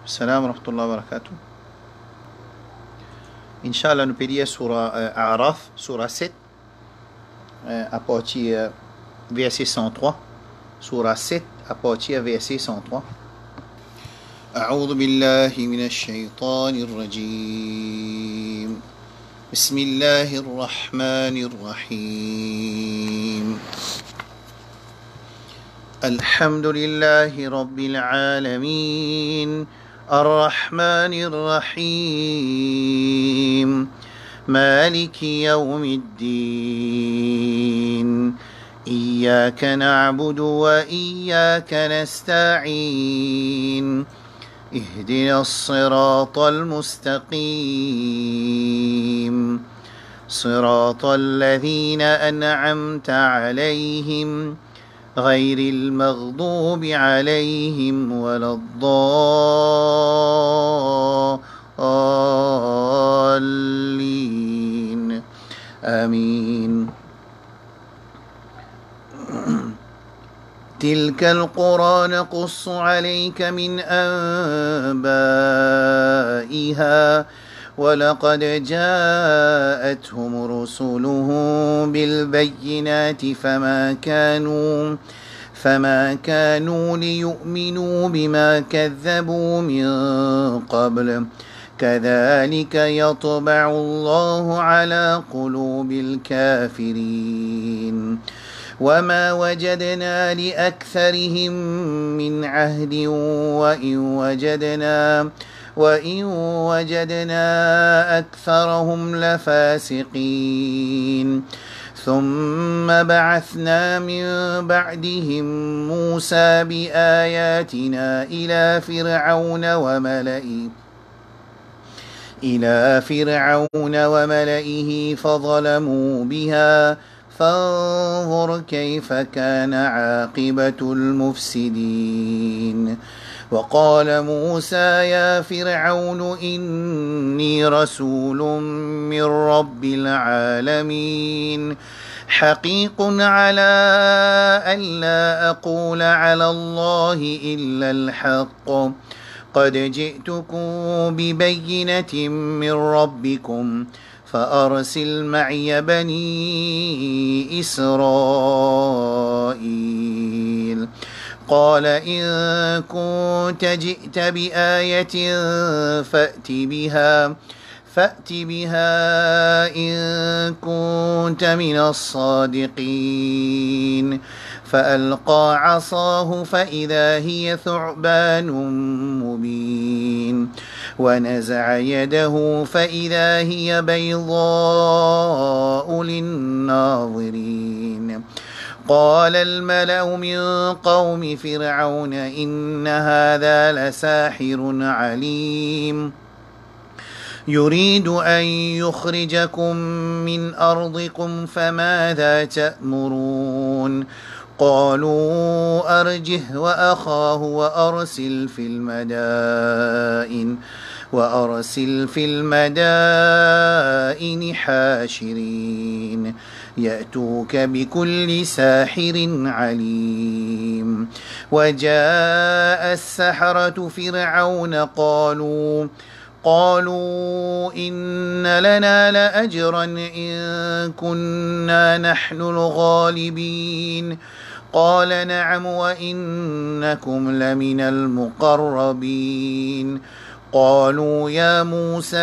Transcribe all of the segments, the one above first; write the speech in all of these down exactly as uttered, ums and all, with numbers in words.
Salam wa rahmatullahi wa barakatuh. Inch'Allah, nous pédions sur euh, Araf, sur sept, euh, à partir verset cent trois. Sur sept, à partir verset cent trois. أعوذ بالله من الشيطان الرجيم بسم الله الرحمن الرحيم الحمد لله رب العالمين الرحمن الرحيم مالك يوم الدين إياك نعبد وإياك نستعين اهدنا الصراط المستقيم صراط الذين أنعمت عليهم غير المغضوب عليهم ولا الضالين آمين. تلك القرى نقص عليك من أنبائها ولقد جاءتهم رسلهم بالبينات فما كانوا فما كانوا ليؤمنوا بما كذبوا من قبل كذلك يطبع الله على قلوب الكافرين وما وجدنا لأكثرهم من عهد وإن وجدنا وإن وجدنا أكثرهم لفاسقين ثم بعثنا من بعدهم موسى بآياتنا إلى فرعون وملئه إلى فرعون وملئه فظلموا بها فانظر كيف كان عاقبة المفسدين. وقال موسى يا فرعون إني رسول من رب العالمين حقيق على ألا أقول على الله إلا الحق قد جئتكم ببينة من ربكم فأرسل معي بني إسرائيل. قال إن كنت جئت بآية فأت بها فأت بها إن كنت من الصادقين. فألقى عصاه فإذا هي ثعبان مبين ونزع يده فإذا هي بيضاء للناظرين. قال الملأ من قوم فرعون إن هذا لساحر عليم يريد أن يخرجكم من أرضكم فماذا تأمرون. قالوا أرجه وأخاه وأرسل في المدائن وأرسل في المدائن حاشرين يأتوك بكل ساحر عليم. وجاء السحرة فرعون قالوا قالوا إن لنا لأجرا إن كنا نحن الغالبين. قال نعم وإنكم لمن المقربين. قالوا يا موسى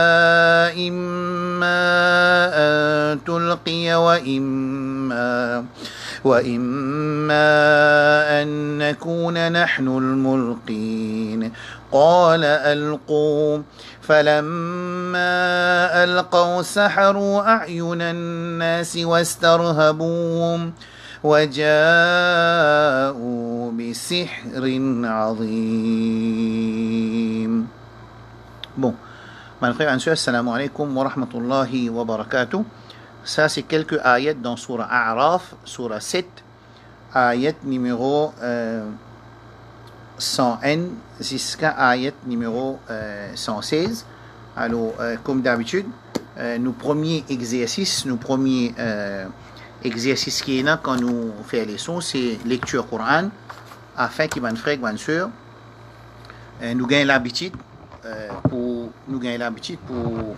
إما أن تلقي وإما وإما أن نكون نحن الملقين. قال ألقوا فلما ألقوا سحروا أعين الناس واسترهبوهم وجاءوا بسحر عظيم. Bon, mes frères et sœurs, assalamu alaikum wa rahmatullahi wa barakatuh. Ça, c'est quelques ayats dans Surah A'raf, Surah sept, ayat numéro euh, cent un jusqu'à ayat numéro euh, cent seize. Alors, euh, comme d'habitude, euh, nos premiers exercices, nos premiers euh, exercices qui est là quand nous faisons les leçons, c'est lecture Coran, afin que mes frères et sœurs euh, nous gagnons l'habitude, euh, pour nous gagner l'habitude pour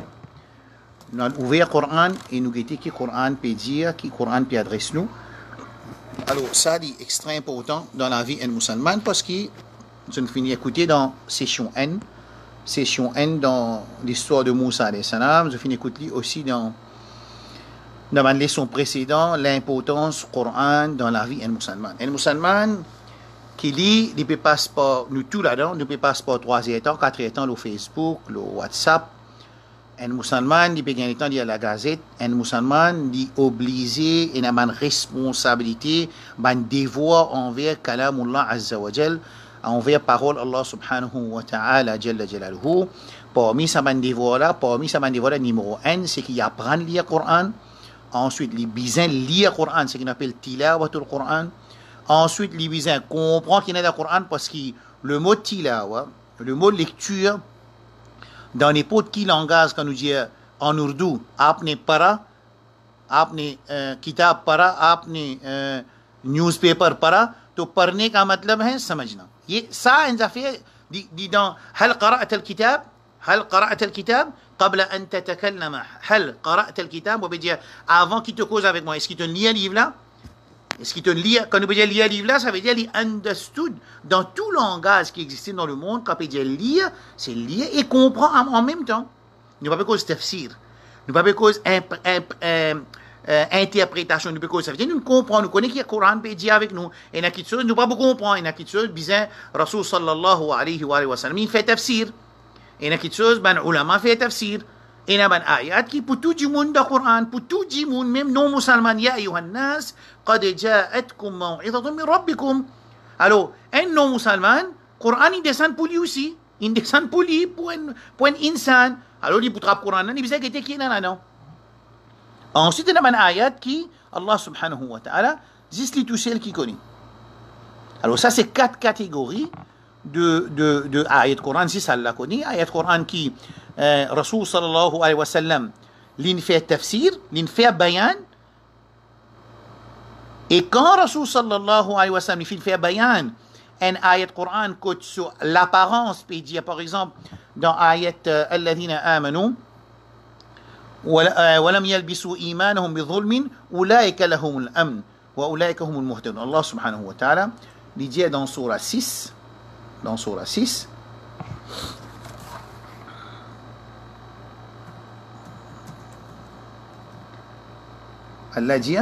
nous ouvrir le Coran et nous guetter qui le Coran peut dire, qui le Coran peut adresser nous. Alors, ça, c'est extrêmement important dans la vie musulmane parce que je nous finis d'écouter dans Session N, Session N dans l'histoire de Moussa alayhi salam, je finis d'écouter aussi dans dans ma leçon précédente l'importance du Coran dans la vie musulmane. Un musulman qui lit, il ne peut pas nous tout là-dedans, il ne peut pas par trois temps, quatre temps, le Facebook, le WhatsApp. Un musulman, il peut gagner le temps de la gazette. Un musulman, il est obligé, il a une responsabilité, un devoir envers Kalamullah Azza wa Jal, envers parole Allah subhanahu wa ta'ala Jalla Jalaluhu. Parmi ces devoirs-là, parmi ces devoirs-là, numéro un, c'est qu'il apprend à lire le Coran. Ensuite, il besoin de lire le Coran, c'est ce qu'on appelle tilawatul Coran. Ensuite, il besoin de comprendre qu'il y a dans le Coran parce que le mot tilawa, le mot lecture, dans n'importe quel langage, quand nous disons en ourdou, apne para, apne kitab para, apne newspaper para, तो पढ़ने का मतलब है समझना. ये ça إذا في دي dans هل قرأت الكتاب هل قرأت الكتاب قبل أن تتكلم هل قرأت الكتاب وبيجي avant qu'il te cause avec moi est-ce qu'il te lit un livre là est-ce qu'il te lit quand nous disons lire un livre là ça veut dire lire understood dans tout langage qui existe dans le monde quand on dit lire c'est lire et comprendre en même temps nous pas cause tafsir nous pas cause Euh, interprétation du péché, ça veut dire nous comprenons, nous connaissons que le Coran peut dire avec nous, et il y a quelque chose, nous ne pouvons pas comprendre, il y a quelque chose, bizarre, Rasul sallallahu alayhi wa sallam, il fait tafsir, et il y a quelque chose, ben, ulama fait tafsir, et il y a ben ayat qui, pour tout le monde dans le Coran, pour tout le monde, même non musulmans, ya ayyuhan nas, qad ja'atkum maw'izatun min rabbikum. Alors, un non musulman, le Coran, il descend pour lui aussi, il descend pour lui, pour un, pour un insan, alors il peut traper le Coran, il besoin qu'il y ait là, non? Ensuite, il y a une ayat qui, Allah subhanahu wa ta'ala, dit tout seul qui connaît. Alors, ça, c'est quatre catégories de, de, de ayat Coran, si ça l'a connaît. Ayat Coran qui, euh, Rasul sallallahu alayhi wa sallam, l'in fait tafsir, l'in fait bayan. Et quand Rasul sallallahu alayhi wa sallam, il fait bayan, un ayat Coran, sur l'apparence, peut dire, par exemple, dans ayat Alladhina amanu, ولم يلبسوا إيمانهم بظلم أولئك لهم الأمن وأولئك هم المهتدون. Allah subhanahu wa ta'ala il dit dans Surah six, dans Surah six, Allah dit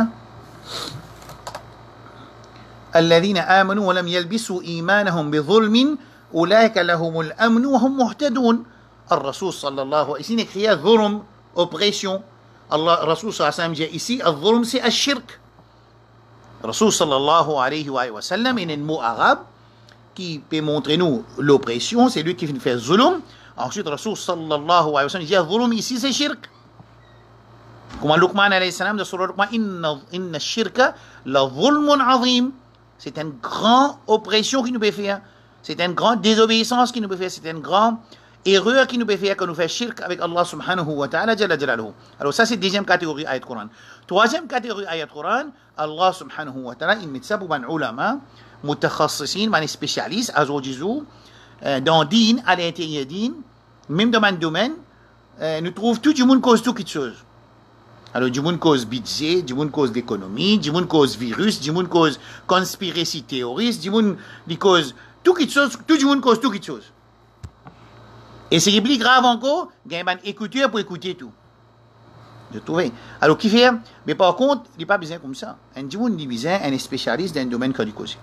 الذين آمنوا ولم يلبسوا إيمانهم بظلم أولئك لهم الأمن وهم مهتدون. الرسول صلى الله عليه وسلم écrit ظلم oppression. Allah, Rasul sallallahu alayhi wa sallam dit ici, al-dhulm c'est al-shirk. Rasul sallallahu alayhi wa sallam est un mot arabe qui peut montrer nous l'oppression, c'est lui qui fait zulum. Ensuite, Rasul sallallahu alayhi wa sallam dit al-dhulm ici c'est shirk. Comme Luqman alayhi salam de surah Luqman, inna, inna shirka la dhulmun azim. C'est une grande oppression qui nous peut faire. C'est une grande désobéissance qui nous peut faire. C'est une grande erreur qui nous peut faire quand nous faisons shirk avec Allah subhanahu wa ta'ala jalla jalaluhu. Alors ça c'est la deuxième catégorie ayat Coran. Troisième catégorie ayat Coran, Allah subhanahu wa ta'ala il met ça pour les ulama, mutakhassisin, les spécialistes, azawjizu, dans din, à l'intérieur din, même dans un domaine, nous trouvons tout le monde cause tout quelque chose. Alors du monde cause budget, du monde cause d'économie, du monde cause virus, du monde cause conspiracy terroriste, du monde cause tout quelque chose, tout le monde cause tout quelque chose. Et ce qui est plus grave encore, il y a un écouteur pour écouter tout. De trouver. Alors, qui fait? Mais par contre, il n'est pas besoin comme ça. Un dimanche, il est besoin un spécialiste d'un domaine qu'on cause.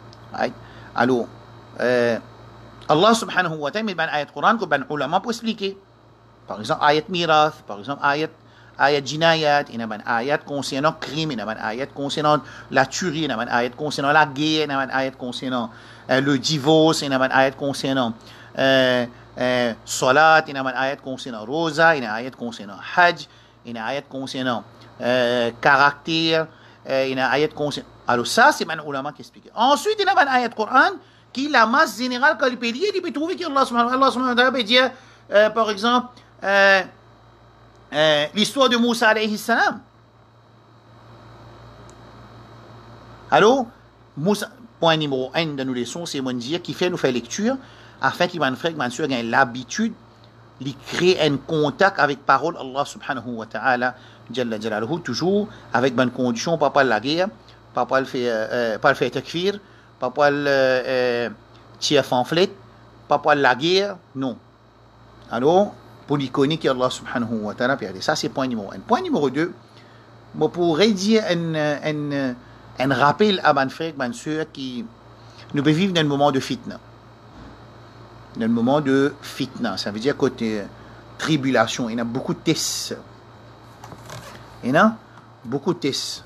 Alors, euh, Allah subhanahu wa ta'ala, il y a un ayat Coran que les ulama pour expliquer. Par exemple, ayat mirath, par exemple, ayat, ayat jinayat, il y a un ayat concernant le crime, il y a un ayat concernant la tuerie, il y a un ayat concernant la guerre, il y a un ayat concernant euh, le divorce, il y a un ayat concernant euh, Euh, salat, il y a un ayat concernant rosa, il y a un ayat concernant hajj, il y a un ayat concernant euh, caractère, euh, il y a un ayat concernant. Alors ça, c'est un ulama qui explique. Ensuite, il y a un ayat Coran qui, la masse générale, quand il peut lire, il peut trouver qu'Allah subhanahu wa ta'ala peut dire, euh, par exemple, euh, euh, l'histoire de Moussa alayhi salam. Alors, Moussa, point numéro un de nos leçons, c'est mon dire qui fait nous faire lecture afin qu'il va nous faire l'habitude de créer un contact avec parole Allah subhanahu wa ta'ala jalla jalaluhu, toujours avec bonne condition, pas pas la guerre, pas pas le faire euh, pas le faire takfir, pas pas le euh, tirer fanflet, pas pas la guerre, non. Alors pour y connaître Allah subhanahu wa ta'ala, ça c'est point numéro un. Point numéro deux, moi pourrais dire un un un rappel à mes frères, mes soeurs qui nous peut vivre dans un moment de fitna. Dans le moment de fitna, ça veut dire côté tribulation, il y a beaucoup de tests. Il y a beaucoup de tests.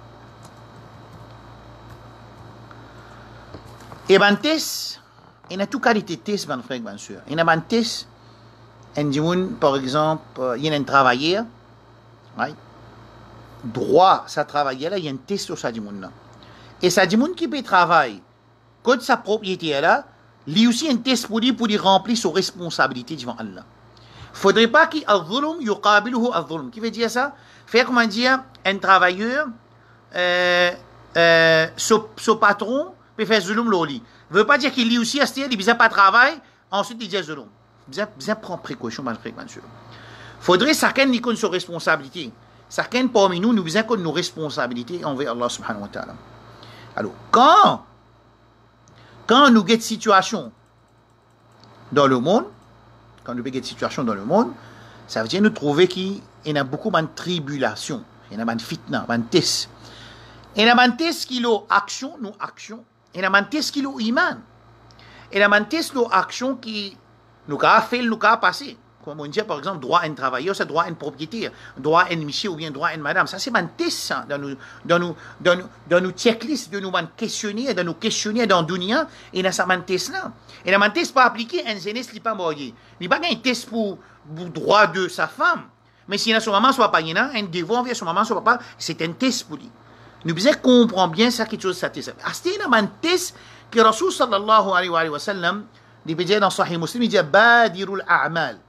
Et ben tests, il y a tout qualité de tests, mes frères, mes soeurs. Il y a un test, par exemple, il y a un travailleur, right? Droit, ça travailler là, il y a un test sur ça du monde. Et ça du monde qui peut travailler, quand sa propriété là, il y a aussi un test pour lui, pour lui remplir ses responsabilités devant Allah. Il ne faudrait pas qu'il y ait un zulm, yuqabiluhu al-zulm. Qui veut dire ça? Faire comment dire, un travailleur, euh, euh, son patron peut faire zulm l'oli. Ne veut pas dire qu'il y a aussi à ce il ne besoin pas travailler, ensuite il dit zulm. Il besoin prendre précaution, ma frère, ma soeur. Il faudrait chacun n'y connaisse ses responsabilités. Chacun parmi nous, nous besoin connaître nos responsabilités envers Allah subhanahu wa ta'ala. Alors, quand Quand nous avons une situation dans le monde, quand nous avons une situation dans le monde, ça veut dire nous trouver qu'il y a beaucoup de tribulations, il y a de fitna, de tests. Il y a des tests qui ont action, nous action. Il y a des tests qui ont iman. Il y a des tests qui ont action qui nous a fait, nous a passé. Comme on dit, par exemple, droit à un travailleur, c'est droit à une propriétaire, droit à un monsieur ou bien droit à une madame. Ça, c'est un test dans nos, dans nos, dans nos, dans nos checklists, de nous questionner, de nous questionner dans le dunya, et dans ça, un test là. Et dans un test pas appliqué, un jeunesse n'est pas marié. Il n'y a pas un test pour le droit de sa femme. Mais si son maman soit pas, il y a un devoir envers son maman, son papa, c'est un test pour lui. Nous devons comprendre bien ça, quelque chose, ça test. C'est un test que Rasul sallallahu alayhi wa sallam, il dit dans Sahih Muslim, il dit Badirul a'mal.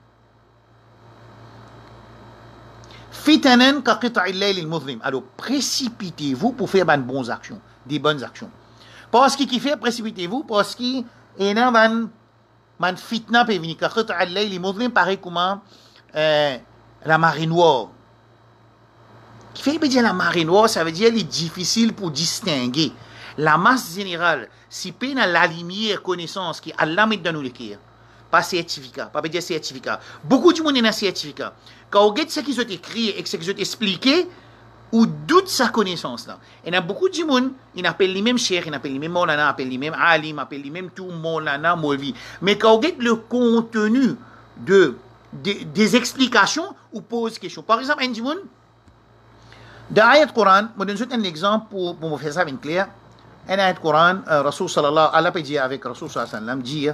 Fitanan ka qita'il layl al-muzlim. Alors, précipitez-vous pour faire des bonnes actions, des bonnes actions. Parce qu'il fait précipitez-vous, parce qu'il y a un fitna peut venir. Ka qita'il layl al-muzlim, pareil comme euh, la marée noire. Qui fait dire la marée noire, ça veut dire qu'il est difficile pour distinguer. La masse générale, si peine à la lumière, connaissance, qui Allah met dans nous le cœur. Pas certificat, pas dire certificat. Beaucoup de monde est dans certificat. Quand on regarde ce qu'ils ont écrit et ce qu'ils ont expliqué, ou doute sa connaissance là. Il y a beaucoup de monde, ils appellent les mêmes chers, ils appellent les mêmes Maulana, ils appellent les mêmes Alim, ils appellent les mêmes tout Maulana, Molvi. Mais quand on regarde le contenu de, de, des explications, ou pose question. Par exemple, un monde, dans l'ayat Coran, je vous donne un exemple pour, pour vous faire ça bien clair. Un ayat Coran, euh, Rasul sallallahu alayhi wa sallam, avec Rasul sallallahu alayhi wa sallam, dit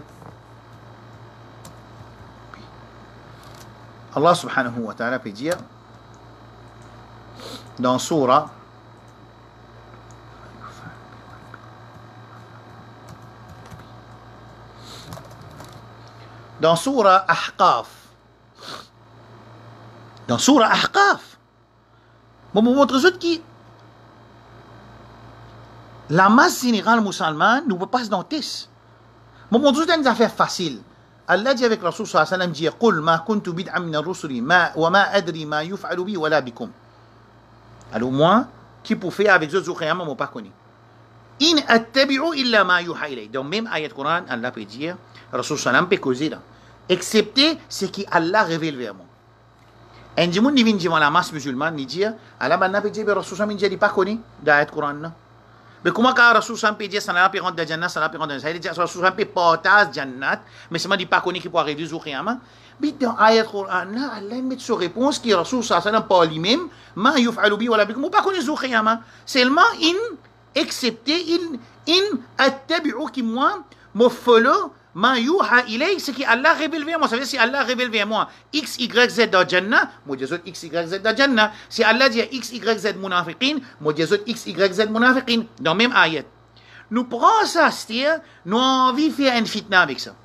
Allah subhanahu wa ta'ala peut dire dans Surah dans Surah Ahqaf dans Surah Ahqaf je vous montre qui la masse générale musulmane ne peut pas se donner. Je vous montre une affaire facile. Allah dit avec Rasul sallallahu alayhi wa sallam dit قل ما كنت بدعا من الرسل ما وما أدري ما يفعل بي ولا بكم. Alors moi qui pour faire avec eux autrement moi pas connu. In attabi'u illa ma yuha ilay. Dans même ayat Coran Allah peut dire Rasul sallallahu alayhi wa sallam peut causer là excepté ce qui Allah révèle vers moi. Un dimanche ni vient devant la masse musulmane ni dire Allah ben peut dire Rasul sallallahu alayhi wa sallam dit pas connu d'ayat Coran là. Mais comment quand Rasul sallallahu alayhi wa sallam peut dire ça n'a pas rentre dans Jannat, ça n'a pas rentre dans ça, il dit Rasul sallallahu alayhi wa sallam peut partager Jannat, mais seulement dit pas connaît qui peut arriver au qiyamah. Mais dans ayat Coran là, Allah met sa réponse qui Rasul sallallahu alayhi wa sallam pas lui-même, ma yuf'alu bi wala bikum, pas connaît au qiyamah. Seulement in excepté in in attabi'u qui moi me follow ma yuha ilay, c'est qui Allah révèle vers moi. Ça veut dire si Allah révèle vers moi X, Y, Z dans Jannah, moi je dis X, Y, Z dans Jannah. Si Allah dit X, Y, Z munafiqin, moi je dis X, Y, Z munafiqin. Dans même ayat. Nous prenons ça, c'est-à-dire, nous avons envie de faire une fitna avec ça.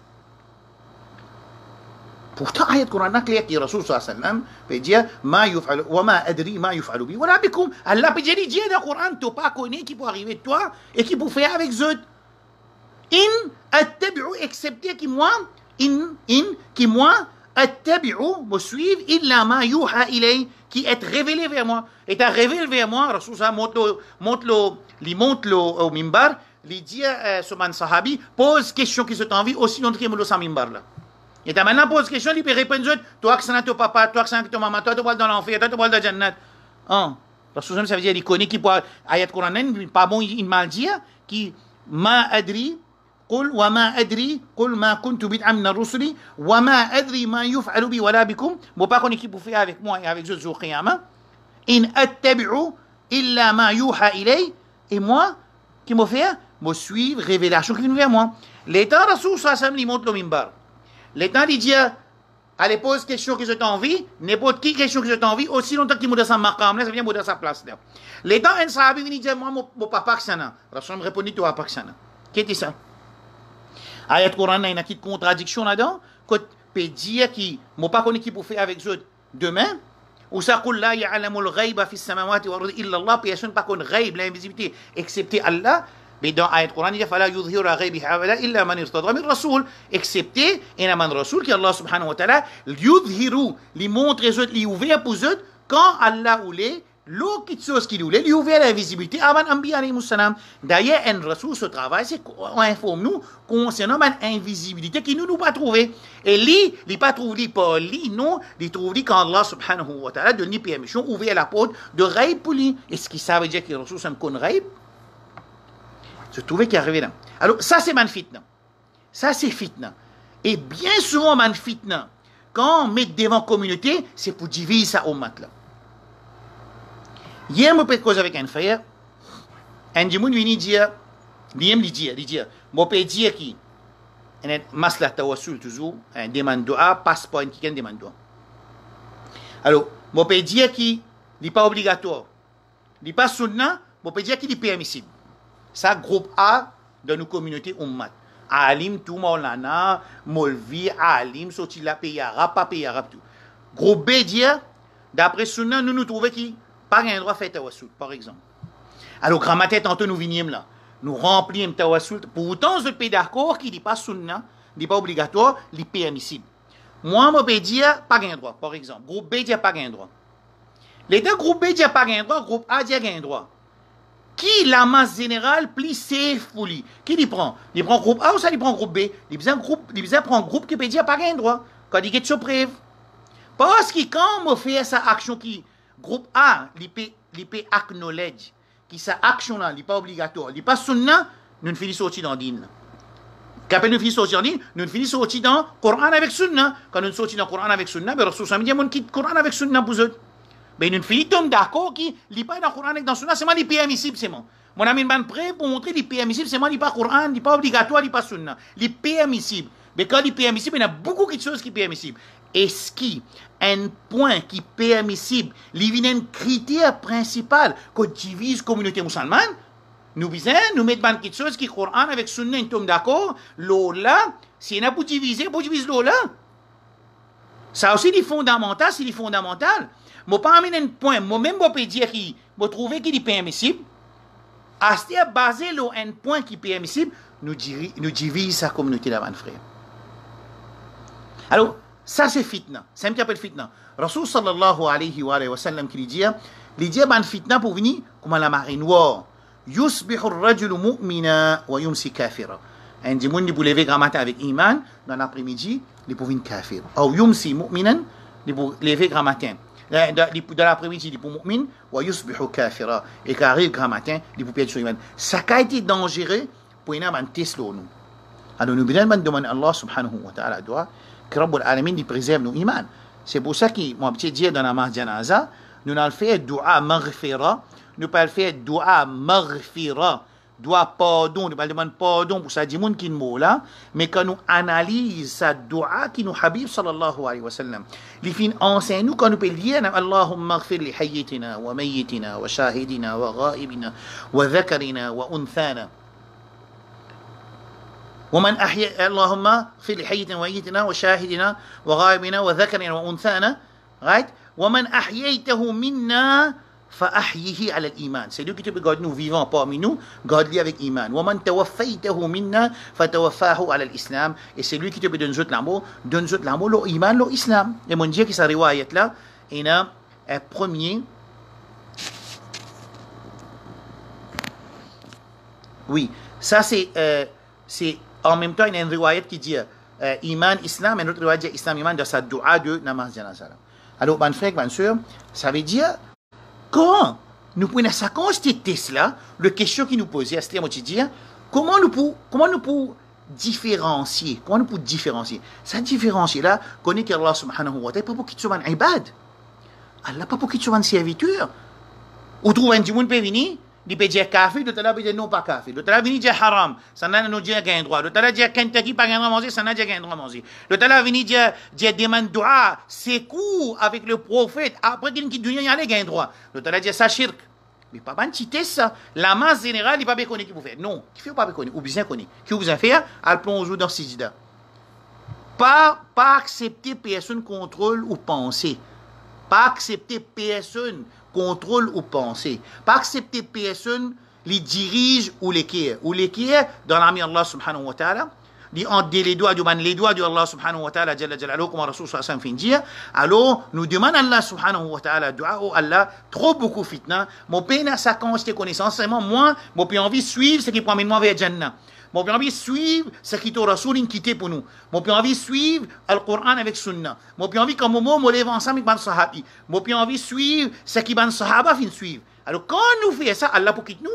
Pourtant, ayat Coran clair qui Rasul sallallahu alayhi wa sallam peut dire ma yuf'alu wa ma adri ma yuf'alu bi wala bikum. Allah peut dire, dit dans le Coran, tu n'as pas connu qui peut arriver de toi et qui peut faire avec eux. In attabi'u, excepté qui moi, in, in, qui moi, attabi'u, me suivre, illa ma yuha ilay, qui est révélé vers moi. Et à révélé vers moi, Rasul sa monte le, monte le, li monte le au mimbar, li dit à ce man sahabi, pose question qui se t'envie, aussi longtemps qu'il me le sa mimbar là. Et t'as maintenant pose question, il peut répondre, toi que c'est ton papa, toi que c'est ton maman, toi tu vas dans l'enfer, toi tu vas dans Jannat. Hein? Rasul ça veut dire, il connaît qui peut, ayat Coran, pas bon, il m'a dit, qui, ma adri, قل وما أدري قل ما كنت بدعا من الرسل وما أدري ما يفعل بي ولا بكم مباقون qui pour faire avec moi et avec eux au qiyamah in attabi'u illa ma yuha ilay et moi qui me fait me suivre révélation qui vient vers moi l'état Rasul sallam lui montre le mimbar l'état il dit allez pose question que je t'envie n'importe qui question que je t'envie aussi longtemps qu'il me donne sa maqam là ça vient me donner sa place là l'état un sahabi vient dire moi mon papa que ça n'a Rasul me répondit toi papa que ça n'a qu'est-ce ça ayat Coran, il y a une petite contradiction là-dedans. Quand peut dire qui, moi pas connais qui pour faire avec eux demain, ou ça qul la ya'lamul ghaiba fi samawati wal ardi illa Allah, personne pas connaît ghaib, l'invisibilité, excepté Allah. Mais dans ayat Coran, il y a fala yudhhiru ghaibiha illa man irtada min rasul, excepté un man rasul qui Allah subhanahu wa ta'ala yudhhiru, li montre les autres, li ouvert pour eux quand Allah voulait. L'eau qui chose qu'il voulait, lui ouvrir la visibilité avant l'Anbiya alayhi salam. D'ailleurs, un rasoul, ce travail, c'est qu'on informe nous concernant l'invisibilité qui nous nous pas trouvé. Et lui, il pas trouvé pas lui, non, il trouve quand Allah subhanahu wa ta'ala donne permission, ouvrir la porte de raïb pour lui. Est-ce qu'il ça veut dire que le rasoul s'en connaît raïb? Se trouver qui est arrivé là. Alors, ça c'est man fitna. Ça c'est fitna. Et bien souvent, man fitna, quand on met devant la communauté, c'est pour diviser sa ummat là. Hier, je peux causer avec un frère. Un jour, il vient dire, il dit dire, il dit, je peux dire qui, un masla tawassul toujours, un demande doa, passe pas un qui demande doa. Alors, je peux dire qui, il n'est pas obligatoire. Il n'est pas sunna, je peux dire qu'il est permissible. Ça, groupe A de nos communautés ummat. Alim, tout maulana, molvi, alim, sorti la pays arabe, pas pays arabe, tout. Groupe B dit, d'après sunna, nous nous trouvons qui, pas un droit fait tawassul, par exemple. Alors, grammaire, tantôt nous venions là, nous remplissons tawassul. Pourtant, je suis d'accord qu'il n'est pas sunna, il n'est pas obligatoire, il est permissible. Moi, je peux dire pas un droit, par exemple. Groupe B dit pas un droit. Les deux groupes B dit pas un droit, groupe A dit un droit. Qui la masse générale plus safe pour lui? Qui il prend? Il prend groupe A ou ça il prend groupe B? Il besoin groupe, il besoin prendre groupe qui peut dire pas un droit. Quand il est surpris. Parce que quand on fait sa action qui groupe A, il peut, il peut acknowledge, qui sa action là, il n'est pas obligatoire, il n'est pas sunna, nous finissons sortir dans din. Quand nous finissons sortir dans din, nous finissons sortir dans Coran avec sunna. Quand nous sortons dans Coran avec sunna, ben Rasul sallallahu alayhi wa sallam dit, on quitte Coran avec sunna pour eux. Ben nous finissons d'accord qui, il n'est pas dans Coran avec dans sunna, c'est moi qui est permissible, c'est moi. Mon ami est prêt pour montrer qu'il est permissible, c'est moi qui n'est pas Coran, il n'est pas obligatoire, il n'est pas sunna. Il est permissible. Mais quand il est permissible, il y a beaucoup de choses qui sont permissibles. Est-ce qu'il un point qui est permissible, il y a un critère principal que divise la communauté musulmane? Nous disons, nous mettons quelque chose qui est Coran avec Sunna, nous sommes d'accord, l'eau là, si on a pour diviser, pour diviser l'eau là. Ça aussi, c'est fondamental, c'est fondamental. Je ne peux pas amener un point, moi-même, je peux dire qu'il, je trouve qu'il est permissible. À ce qui est basé sur un point qui est permissible, nous, nous divisons la communauté là, frère. Alors, ça c'est fitna. C'est un qui appelle fitna. Rasul sallallahu alayhi wa sallam qui dit, il dit ban fitna pour venir comme la marée noire. Yusbihu ar-rajulu mu'mina wa yumsi kafira. Un démon qui peut lever grand matin avec iman, dans l'après-midi, il peut venir kafir. Ou yumsi mu'minan, il peut lever grand matin. Dans l'après-midi, il peut mu'min, wa yusbihu kafira. Et quand arrive grand matin, il peut perdre sur iman. Ça a été dangereux pour une âme test nous. Alors nous devons demander à Allah subhanahu wa ta'ala doit que Rabbul Alamin il préserve nos iman. C'est pour ça que mon petit dire dans la marche janaza, nous allons faire dua maghfira, nous pas faire dua maghfira, dua pardon, nous pas demander pardon pour ça dit monde qui nous là, mais quand nous analyse sa dua qui nous habib sallallahu alayhi wa sallam, les fin enseigne nous quand nous peut dire Allahumma ighfir li hayyitina wa mayyitina wa shahidina wa ghaibina wa dhakarina wa unthana. ومن أحيا اللهم اغفر لحينا وميتنا وشاهدنا وغائبنا وذكرنا وأنثانا right ومن أحييته منا فأحيه على الإيمان. C'est lui qui te peut garder nous vivants parmi nous, garde-lui avec iman. ومن توفيته منا فتوفاه على الإسلام. Et c'est lui qui te peut donner autres l'amour, donne autres l'amour, le iman, le islam. Et mon Dieu qui sa riwayat là, il a un premier. Oui, ça c'est, euh, c'est en même temps il y a une riwayat qui dit euh, iman, islam, et une autre riwayat dit islam, iman dans sa dua de namaz janazah. Alors, mon frère, ma soeur, ça veut dire quand nous prenons ça constituer cela, la question qui nous posait à ce dire comment nous pouvons comment nous pouvons différencier, comment nous pouvons différencier. Ça différencier là, connaît qu'Allah subhanahu wa ta'ala pas pour qu'il soit un ibad. Allah pas pour qu'il soit un serviteur. Ou trouve un monde peut venir, il peut dire kafir, l'autre là peut dire non pas kafir. L'autre là venir dire haram, ça n'a nous dire gain droit. L'autre là dire Kentucky pas gain droit manger, ça n'a dire gain droit manger. L'autre là venir dire dire demande dua, c'est coup avec le prophète après qu'il qui dunya y aller gain droit. L'autre là dire ça shirk. Mais pas ban citer ça. La masse générale, il pas bien connaît qui vous faire. Non, qui fait pas bien connaît ou bien connaît. Qui vous a faire, elle plonge dans sijda. Pas pas accepter personne contrôle ou penser. Pas accepter personne contrôle ou penser. Pas accepter personne les dirige ou les qui ou les qui dans l'ami Allah subhanahu wa ta'ala. Dit entre les doigts du man les doigts de Allah subhanahu wa ta'ala jalla jalaluhu comme Rasul sallallahu alayhi wa sallam dire. Alors nous demandons à Allah subhanahu wa ta'ala dua oh Allah trop beaucoup fitna. Mon peine à sa quantité connaissance seulement moi mon peine envie suivre ce qui prend moi vers Jannah. Mon peine envie suivre ce qui te Rasul quitté pour nous. Mon peine envie suivre le Coran avec Sunna. Mon peine envie comme moment me lève ensemble avec ban sahabi. Mon peine envie suivre ce qui ban sahaba fin suivre. Alors quand nous faisons ça Allah pour quitter nous.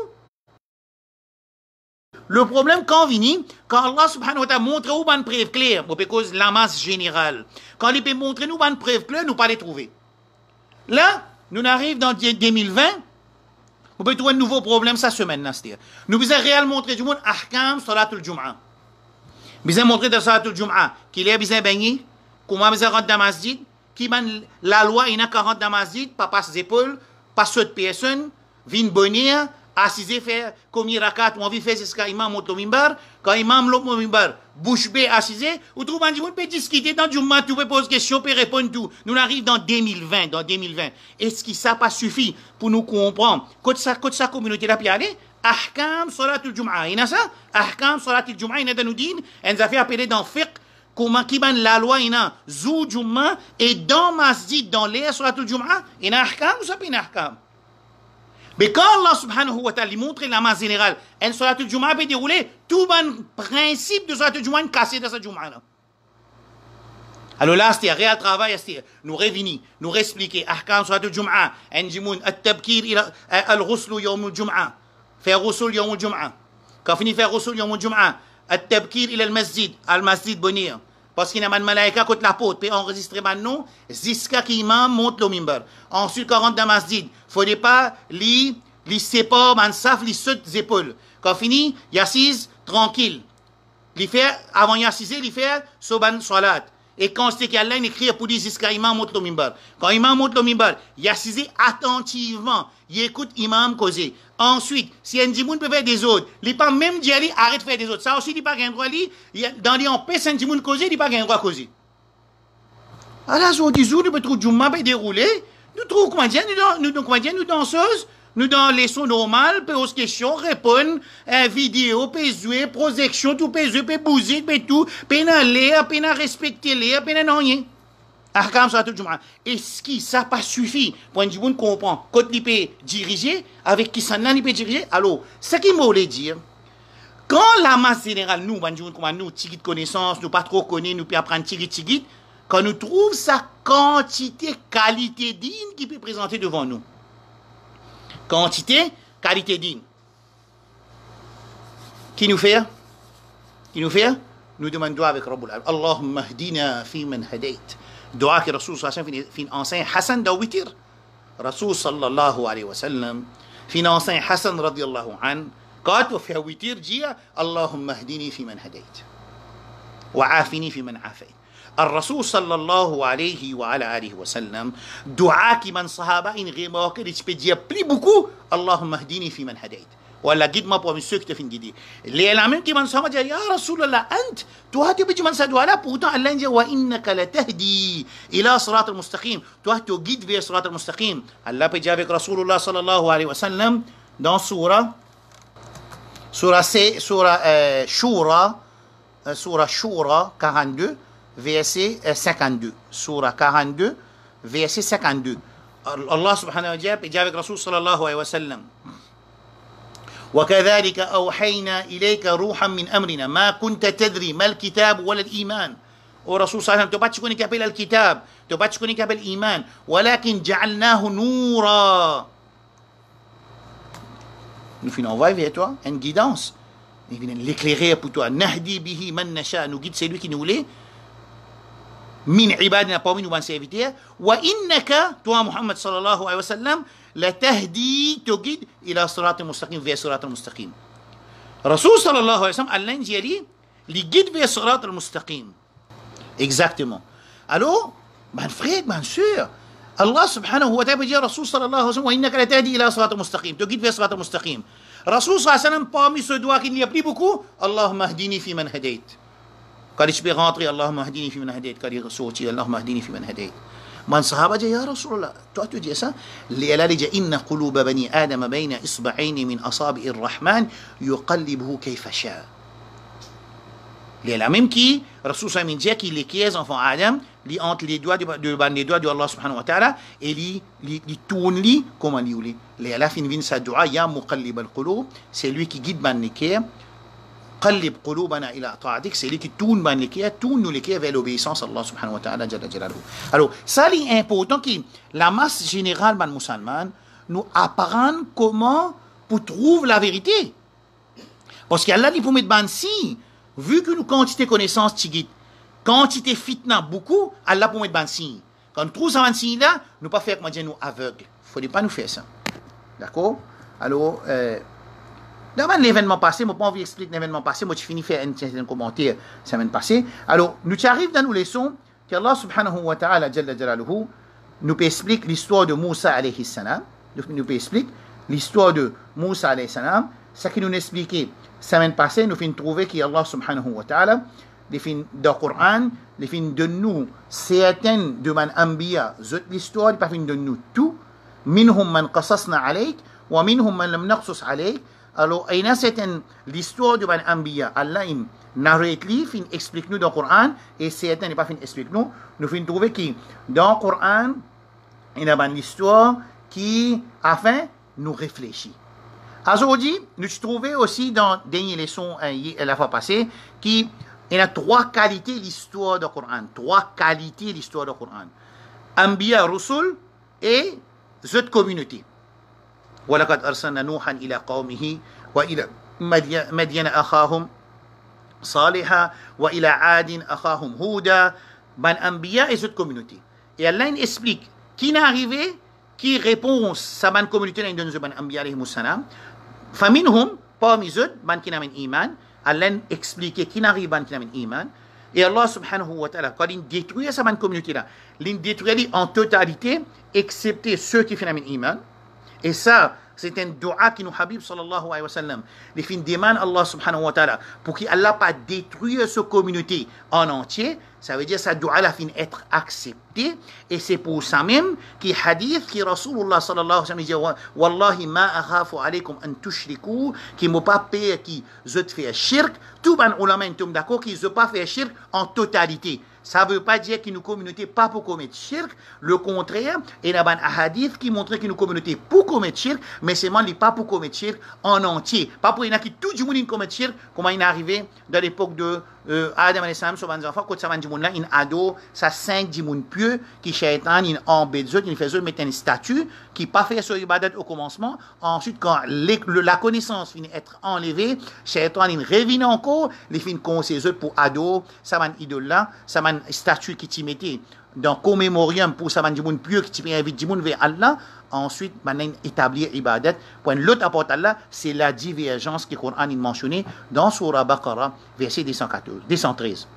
Le problème quand vient, quand Allah subhanahu wa ta'ala montre où une preuve claire, parce que la masse générale, quand il peut montrer nous une preuve claire, nous pas les trouver. Là, nous arrivons dans deux mille vingt, on peut trouver un nouveau problème cette semaine. Nous devons réellement montrer du monde ahkam salatul jum'a. Nous devons montrer dans salatul jum'a qu'il est besoin de baigner, comment besoin rentrer dans la masjid, qui la loi il n'a qu'à rentrer dans la masjid, pas passer ses épaules, pas sauter personne, vin bonir, assisé faire comme rakat ou envie faire jusqu'à imam monte au mimbar quand imam monte au mimbar bouche bée assisé ou trouve un monde peut discuter dans du moment tout peut poser question peut répondre tout nous arrive dans deux mille vingt dans deux mille vingt est-ce que ça pas suffit pour nous comprendre quand ça quand ça communauté là puis aller ahkam salatul jum'a ina ça ahkam salatul jum'a ina nous dit on a fait appeler dans fiqh comment qui ban la loi ina zou jum'a et dans masjid dans les salatul jum'a ina ahkam ou ça pas ina ahkam. Mais quand Allah subhanahu wa ta'ala montre la masse générale, un salatul jum'a peut dérouler, tout le principe de salatul jum'a est cassé dans cette jum'a là. Alors là, c'est un réel travail, c'est nous revenir, nous réexpliquer, ahkam salatul jum'a, un jimoun, at-tabkir ila al-ghuslu yawm al-jum'a, faire ghusl yawm al-jum'a. Quand fini faire ghusl yawm al-jum'a, at-tabkir ila al-masjid, al-masjid bonir. Parce qu'il y a un malaïka contre la porte, peut enregistrer maintenant, jusqu'à qu'imam monte le mimbar. Ensuite, quand on rentre dans la masjid, il ne faudrait pas li, li sépare, man saf, li saute les épaules. Quand fini, il assise tranquille. Il fait, avant il assise, il fait soban salat. Et quand c'est qu'il y a là, il écrit pour dire jusqu'à imam monte le mimbar. Quand imam monte le mimbar, il assise attentivement. Il écoute imam causer. Ensuite, si un dimoun peut faire des autres, il n'est pas même dit aller arrête de faire des autres. Ça aussi, il n'est pas un droit. Dans les empêches, un dimoun causer, il n'est pas un droit causer. Alors, je dis, nous peut trouver Jumma peut dérouler. Nous trouvons comédiens, nous nous comédiens, nous danseuses, nous dans les sons normales, pose questions, répondre, euh, vidéo, peut jouer, projection, tout peut jouer, peut bouger, peut tout, peut aller, peut respecter les, peut non rien. Ahkam salatul jum'a. Est-ce que ça pas suffit pour un dimoun comprend quand il peut diriger, avec qui ça il peut diriger? Alors, ce qui m'a voulu dire, quand la masse générale, nous, comme nous, tigit connaissance, nous pas trop connaître, nous peut apprendre tigit tigit, quand nous trouvons sa quantité, qualité digne qui peut présenter devant nous. Quantité, qualité digne. Qui nous fait? Qui nous fait? Nous demandons avec Rabbul Alamin. Allahumma hdina fi man hadait. Dua que Rasul sallallahu alayhi wa sallam fin enseigne Hassan da witir. Rasul sallallahu alayhi wa sallam fin enseigne Hassan radiyallahu an. Quand on fait witir, dit Allahumma hdini fi man hadait. Wa afini fi man afait. الرسول صلى الله عليه وعلى آله وسلم دعاء من صحابة إن غير مواقع يتبدي plus beaucoup اللهم اهدني في من هديت Ou Allah guide-moi parmi ceux qui te font guider. Les mêmes qui m'ont dit, Ya Rasulallah, ant, toi tu peux dire ça doigt-là, pourtant Allah dit, Wa innaka la tahdi ila sirat al-mustaqim. Toi tu guides vers sirat al-mustaqim. Allah peut dire avec Rasulullah sallallahu alayhi wa sallam, dans surah, surah, surah euh, Shura, euh, surah Shura quarante-deux, verset euh, cinquante-deux. Surah quarante-deux, verset cinquante-deux. Allah subhanahu wa ta'ala peut dire avec Rasul sallallahu alayhi wa sallam, وكذلك أوحينا إليك روحا من أمرنا ما كنت تدري ما الكتاب ولا الإيمان. ورسول صلى الله عليه وسلم تبات شكوني كابل الكتاب تبات شكوني كابل الإيمان ولكن جعلناه نورا. Nous finissons envoyer vers toi une guidance. Nous venons l'éclairer pour toi. Nahdi bihi man nasha. Nous guide celui qui nous voulait. Min ibadina parmi nous, van serviteurs. Wa innaka, toi Muhammad sallallahu alayhi wa sallam, la tahdi, te guide, ila sirat al-mustaqim, vers sirat al-mustaqim. Rasul sallallahu alayhi wa sallam, Allah dit, li guide vers sirat al-mustaqim. Exactement. Alors, mon frère, ma soeur, Allah subhanahu wa ta'ala dit, Rasul sallallahu alayhi wa sallam, wa innaka la tahdi ila sirat al-mustaqim, te guide vers sirat al-mustaqim. Rasul sallallahu alayhi wa sallam, parmi ce doigt qu'il n'y a plus beaucoup, Allahumma hdini fi man hadayt. Quand je peux rentrer, Allahumma hdini fi man hadayt. Quand je sortir, Allahumma hdini fi man hadayt. من صحابة جاء يا رسول الله تؤتوا جيسا ليلالج إن قلوب بني آدم بين إصبعين من أصابع الرحمن يقلبه كيف شاء. ليلا même qui رسول صلى الله عليه وسلم qui les quies enfants Adam li entre les doigts de les doigts de Allah subhanahu wa ta'ala et li li tourne li comment li voulait. ليلا fin vin sa dua ya muqallib al-qulub, c'est lui qui guide ban les cœurs. قلب قلوبنا إلى طاعتك, c'est lui qui tourne ban les cœurs, tourne nous les cœurs vers l'obéissance à Allah subhanahu wa ta'ala jalla jalaluhu. Alors, ça c'est important que la masse générale ban musulman nous apprend comment pour trouver la vérité. Parce qu'Allah dit pour mettre ban si, vu que nous quantité connaissance tigit, quantité fitna beaucoup, Allah pour mettre ban si. Quand nous trouvons ça si là, nous pas faire comme dire nous aveugles. Il ne faut pas nous faire ça. D'accord? Alors, euh, dans l'événement passé, je n'ai pas envie d'expliquer l'événement passé, moi je finis de faire un commentaire la semaine passée. Alors, nous arrivons dans nos leçons qu'Allah subhanahu wa ta'ala jalla jalaluhu nous explique l'histoire de Moussa alayhi salam, nous explique l'histoire de Moussa alayhi salam, ce qui nous expliquait la semaine passée, nous finissons trouver qu'Allah subhanahu wa ta'ala, dans le Coran, il finit de nous certaines de man anbiya, l'histoire, il pas finit de nous tout, minhum man qasasna alayk, wa minhum man lam naqsus alayk. Alors, il y a certaines l'histoire de l'Anbiya. Allah il narrate, il explique nous dans le Coran, et certains n'est pas fin explique nous. Nous finissons trouver que dans le Coran, il y a une histoire qui, afin, nous réfléchit. Aujourd'hui, nous trouvons aussi dans les dernières leçons la fois passée, qu'il y a trois qualités de l'histoire du Coran. Trois qualités de l'histoire du Coran. Anbiya, Rusul et cette communauté. ولقد أرسلنا نوحا إلى قومه وإلى مدين أخاهم صالحا وإلى عاد أخاهم هودا. Ben Anbiya et cette communauté. Et Allah explique qui n'est arrivé, qui répond à cette communauté dans le Ben Anbiya alayhi salam. Faminhum, parmi eux, ben qui n'a pas iman. Allah explique qui n'arrive ben qui n'a pas iman. Et Allah subhanahu wa ta'ala, quand il détruit cette communauté-là, il détruit en totalité, excepté ceux qui font iman. Et ça, c'est un dua qui nous Habib sallallahu alayhi wa sallam. Les fins demandent Allah subhanahu wa ta'ala pour qu'Allah pas détruire cette communauté en entier. Ça veut dire que sa dua la fin être acceptée. Et c'est pour ça même que hadith qui Rasulullah sallallahu alayhi wa sallam dit Wallahi ma akhafu alaykum an tushriku, qui m'a pas peur qui je te fais shirk. Tout ban ulama sont d'accord qu'ils ne pas faire shirk en totalité. Ça ne veut pas dire que nos communautés pas pour commettre shirk. Le contraire, il y a un hadith qui montre que nos communautés pour commettre shirk, mais c'est seulement pas pour commettre shirk en entier. Pas pour il y en a qui tout le monde commet shirk, comme il est arrivé dans l'époque de euh, Adam alayhi salam sur les enfants, quand ça va dire là, il ado, ça cinq dimoun pieux qui shaitan, il embête eux, il fait eux mettre une statue qui pas fait sur ibadat au commencement. Ensuite, quand les, le, la connaissance finit être enlevée, shaitan il revient encore, les fins conseillent eux pour ado, ça va idole là, ça va statue qui t'y mettait dans commémorium pour ça man dimoun pieux qui t'y invite dimoun vers Allah. Ensuite, maintenant établir ibadat. Pour l'autre apporte Allah, c'est la divergence que le Coran a mentionné dans Surah Baqarah, verset deux cent quatorze, deux cent treize.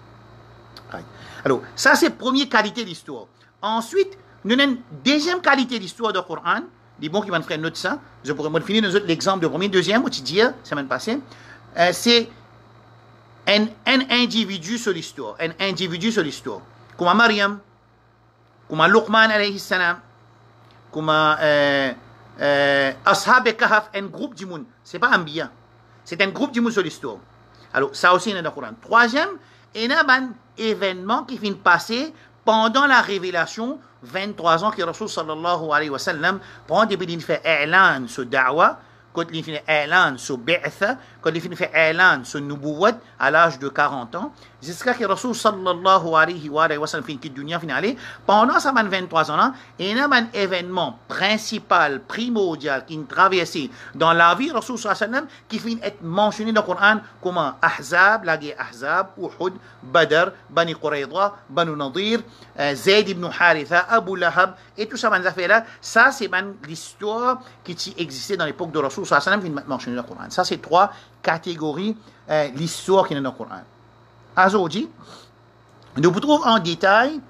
Alors, ça c'est la première qualité de l'histoire. Ensuite, nous avons une deuxième qualité de l'histoire du Coran les bons qui vont faire note ça, je pourrais me finir l'exemple de premier, deuxième, où tu dis, semaine passée, euh, c'est un, un individu sur l'histoire, un individu sur l'histoire. Comme Mariam, comme Luqman alayhi salam, comme euh, euh, Ashab Kahf, un groupe du monde. C'est pas un bien. C'est un groupe du monde sur l'histoire. Alors, ça aussi, il y a dans le Coran. Troisième, il y a un événement qui vient de passer pendant la révélation, vingt-trois ans que Rasul sallallahu alayhi wa sallam prend des pays fait i'lan sur da'wa, quand il fait i'lan sur bi'tha, quand il fait i'lan sur nubuwat à l'âge de quarante ans, jusqu'à que Rasul sallallahu alayhi wa sallam fait une dunya finale, pendant ces vingt-trois ans-là, il y a un événement principal, primordial, qui traversé dans la vie de Rasul sallallahu alayhi wa sallam, qui finit être mentionné dans le Coran comme Ahzab, la guerre Ahzab, Uhud, Badr, Bani Qurayza, Banu Nadir, euh, Zayd ibn Haritha, Abu Lahab, et tout ça, ces affaires-là, ça, c'est l'histoire qui existait dans l'époque de Rasul sallallahu alayhi wa sallam, qui est mentionné dans le Coran. Ça, c'est trois catégories, euh, l'histoire qui est dans le Coran. Aujourd'hui, nous trouvons en détail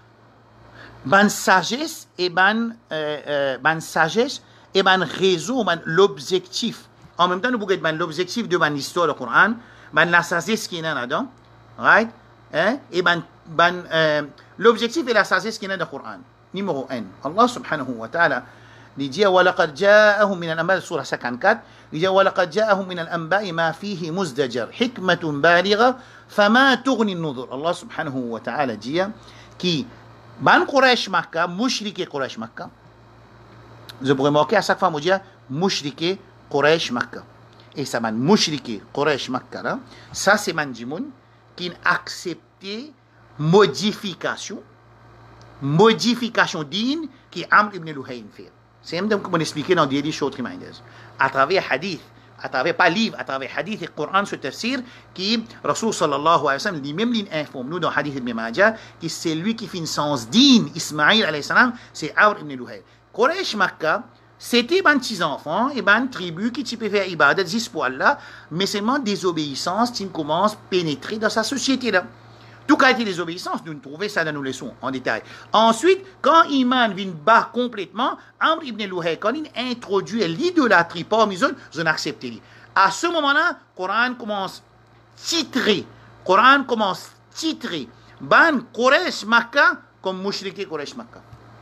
ban sagesse et ban, euh, euh, ban sagesse et ban raison, ban l'objectif. En même temps, nous pouvons ban l'objectif de ban l'histoire du Coran, ban la sagesse qui est là-dedans, right? Hein? Et ban, ban euh, l'objectif et la sagesse qui est dans le Coran. Numéro un. Allah subhanahu wa ta'ala dit وَلَقَدْ جَاءَهُمْ مِنَ الْأَنْبَاءِ سورة cinquante-quatre dit وَلَقَدْ جَاءَهُمْ مِنَ الْأَنْبَاءِ مَا فِيهِ مُزْدَجَرٌ حِكْمَةٌ بَالِغَةٌ فَمَا تُغْنِ النُّذُرُ. Allah subhanahu wa ta'ala dit qui ban Quraysh Makkah, mouchrike Quraysh Makkah. Je pourrais marquer à chaque fois, je dire mouchrike Quraysh Makkah. Et ça ban mouchrike Quraysh Makkah là, ça c'est man dimoun qui accepté modification, modification digne qui Amr ibn Luhay fait. C'est même comme on expliquait dans Daily Short Reminders. À travers hadith, à travers pas livre, à travers hadith et Coran sur tafsir, qui Rasul sallallahu alayhi wa sallam, lui-même l'informe nous dans hadith ibn Majah, qui c'est lui qui fait une sens digne, Ismaïl alayhi salam, c'est Amr ibn Luhay. Quraysh Makkah, c'était ban petits enfants et ban tribu qui tu peux faire ibadat juste pour Allah, mais seulement désobéissance qui commence à pénétrer dans sa société là. Tout cas, été des obéissances, nous trouvons ça dans nos leçons en détail. Ensuite, quand Iman vient bas complètement, Amr ibn Luhay, quand il introduit l'idolâtrie parmi eux, ils ont accepté. À ce moment-là, le Coran commence à titrer. Le Coran commence à titrer. Ban Quraysh Makkah comme mouchriki Quraysh Makkah.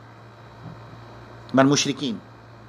Ban mouchrikin.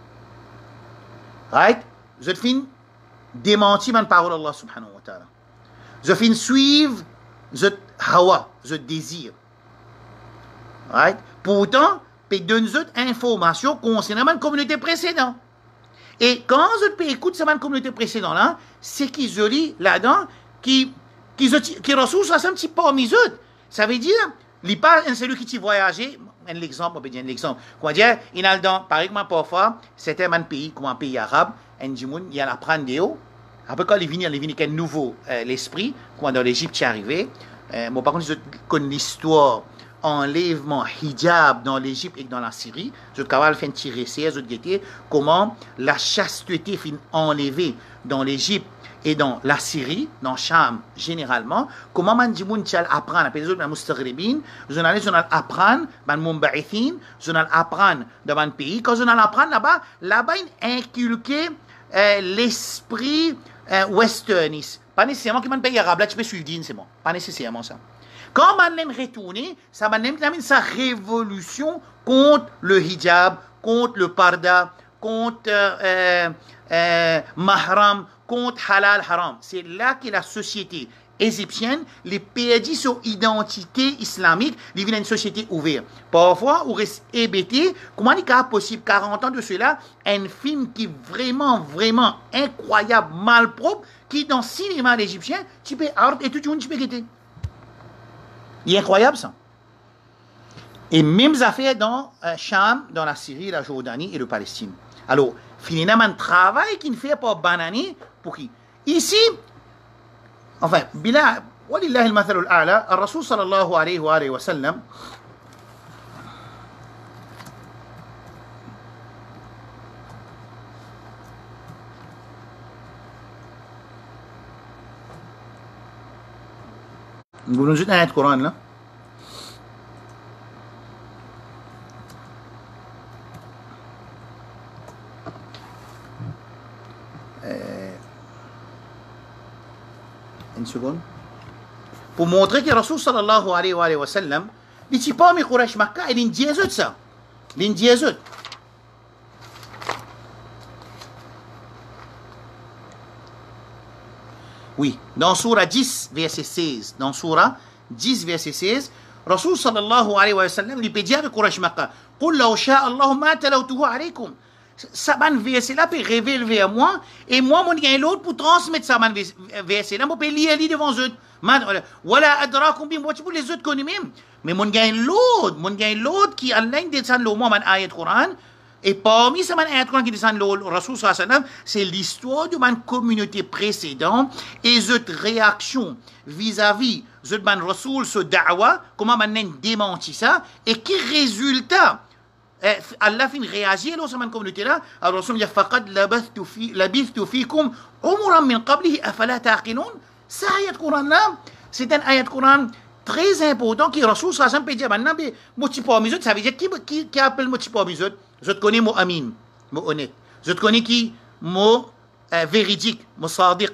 Right? Je finis démentir ma parole Allah subhanahu wa ta'ala. Je finis suivre je hawa, je désire. Right? Pourtant, il donne d'autres informations concernant la communauté précédente. Et quand je peux écouter cette communauté précédente là, c'est qu'ils se lit là-dedans, qui qui qui ressource un petit peu parmi eux. Ça veut dire, il pas un celui qui t'y voyager, un exemple, on peut dire un exemple. Comment dire, il a dans, par exemple, parfois, c'était un pays, comme un pays arabe, un djimoun, il y a la prendre des hauts. Après, quand il vient, il vient avec un nouveau euh, l'esprit, quand dans l'Égypte est arrivé. Euh, bon, par contre, je connais l'histoire enlèvement hijab dans l'Égypte et dans la Syrie. Je vais faire tirer ces je vais comment la chasteté fin enlevée dans l'Égypte et dans la Syrie, dans Cham généralement. Comment man dit moun tchal apprendre, par exemple, dans Mustaghribin, je vais apprendre dans Mumba'ithin, je vais apprendre dans un pays. Quand je vais apprendre là-bas, là-bas, il inculqué euh, l'esprit euh, westerniste. Pas nécessairement que man pays arabe, là tu peux suivre din, c'est bon. Pas nécessairement ça. Quand man l'aime retourner, ça man l'aime sa révolution contre le hijab, contre le parda, contre euh, euh, mahram, contre halal haram. C'est là que la société égyptienne, les perdit sur identité islamique, ils viennent une société ouverte. Parfois, on reste hébété, comment est-ce possible, quarante ans de cela, un film qui est vraiment, vraiment incroyable, malpropre, qui dans le cinéma égyptien, tu peux art et tout le monde tu peux quitter. Il est incroyable ça. Et mêmes affaires dans euh, Cham, dans la Syrie, la Jordanie et le Palestine. Alors, finalement, un travail qu'il fait pour Banani, pour qui? Ici, enfin, bila, walillahi al-mathalu al-a'la, al-Rasul sallallahu alayhi wa alayhi wa sallam, nous nous disons dans le Coran là. seconde. Pour montrer que Rasul sallallahu alayhi wa sallam, il dit pas, mais Quraysh Makkah, il dit ça. Il dit ça. Oui, dans Surah dix, verset seize, dans Surah dix, verset seize, Rasul sallallahu alayhi wa sallam, il peut dire avec Quraysh Makkah, قُلْ لَوْ شَاءَ اللَّهُ مَا تَلَوْتُهُ عَلَيْكُمْ. Ça ban verset-là peut révéler vers moi, et moi, mon gain l'autre pour transmettre ça ban verset-là, moi, peux lire devant eux. Voilà, adrakum bim, moi, tu peux les autres connaître même. Mais mon gain l'autre, mon gain l'autre qui a l'un descend le moment, man ayat Quran, et parmi ces ayat Quran qui descend le Rasul sallallahu alayhi wa sallam, c'est l'histoire de ma communauté précédente et cette réaction vis-à-vis de man Rasul, ce da'wa, comment man démenti ça, et qui résultat. Allah fin réagir dans cette communauté-là. Alors, Rasul dit faqad labithtu fikum umuran min qablihi afala taqilun. Ça ayat Quran-là, c'est un ayat Quran très important qui Rasul sallallahu alayhi wa sallam peut dire maintenant, mais moti parmi eux, ça veut dire qui, qui, qui appelle moti parmi eux? Je te connais mot amin, mot honnête. Je te connais qui mot euh, véridique, mot sadiq.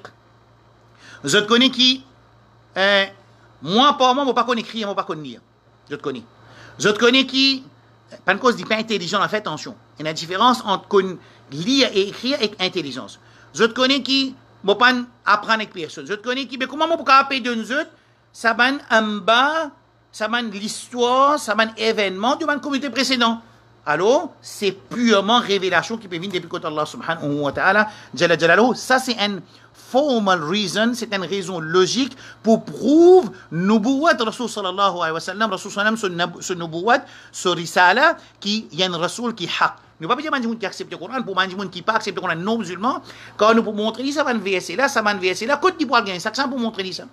Je te connais qui euh, moi, par moi, je ne pas connais écrire, je ne pas connaître lire. Je te connais. Je te connais qui pas une cause dit pas intelligent, en fait, attention. Il y a une différence entre lire et écrire et intelligence. Je te connais qui ne pas apprendre avec personne. Je te connais qui, mais comment je peux appeler de nous autres? Ça va en bas, ça va l'histoire, ça va événement de ma communauté précédente. Alors, c'est purement révélation qui peut venir depuis côté Allah subhanahu wa ta'ala, Jalla Jalaluhu. Ça, c'est une formal reason, c'est une raison logique pour prouver nubuwat Rasul sallallahu alayhi wa sallam, Rasul sallallahu alayhi wa sallam, ce nubuwat, ce risala, qui y a un Rasul qui haq. Nous ne pouvons pas dire que qui accepte le Coran, pour manger qui pas accepte le Coran non musulman, quand nous pouvons montrer ça, va verser là, ça va verser là, quand tu pourras gagner ça, pour montrer ça.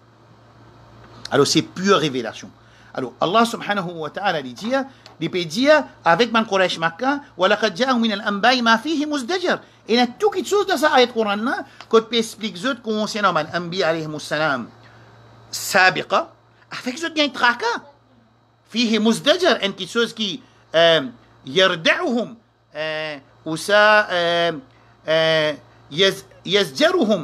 Alors, c'est pure révélation. Alors, Allah subhanahu wa ta'ala dit, il peut dire avec man Quraysh Makkah, وَلَقَدْ جَاءَهُ مِنَ الْأَنْبَاءِ مَا فِيهِ مُزْدَجَرٌ. Et il y a tout quelque chose dans cette ayat Coran-là, qu'on peut expliquer concernant man Anbiya alayhi salam, sabiqa, avec ce gain traka. فيه مزدجر, une quelque chose qui يردعهم, ou ça يزجرهم.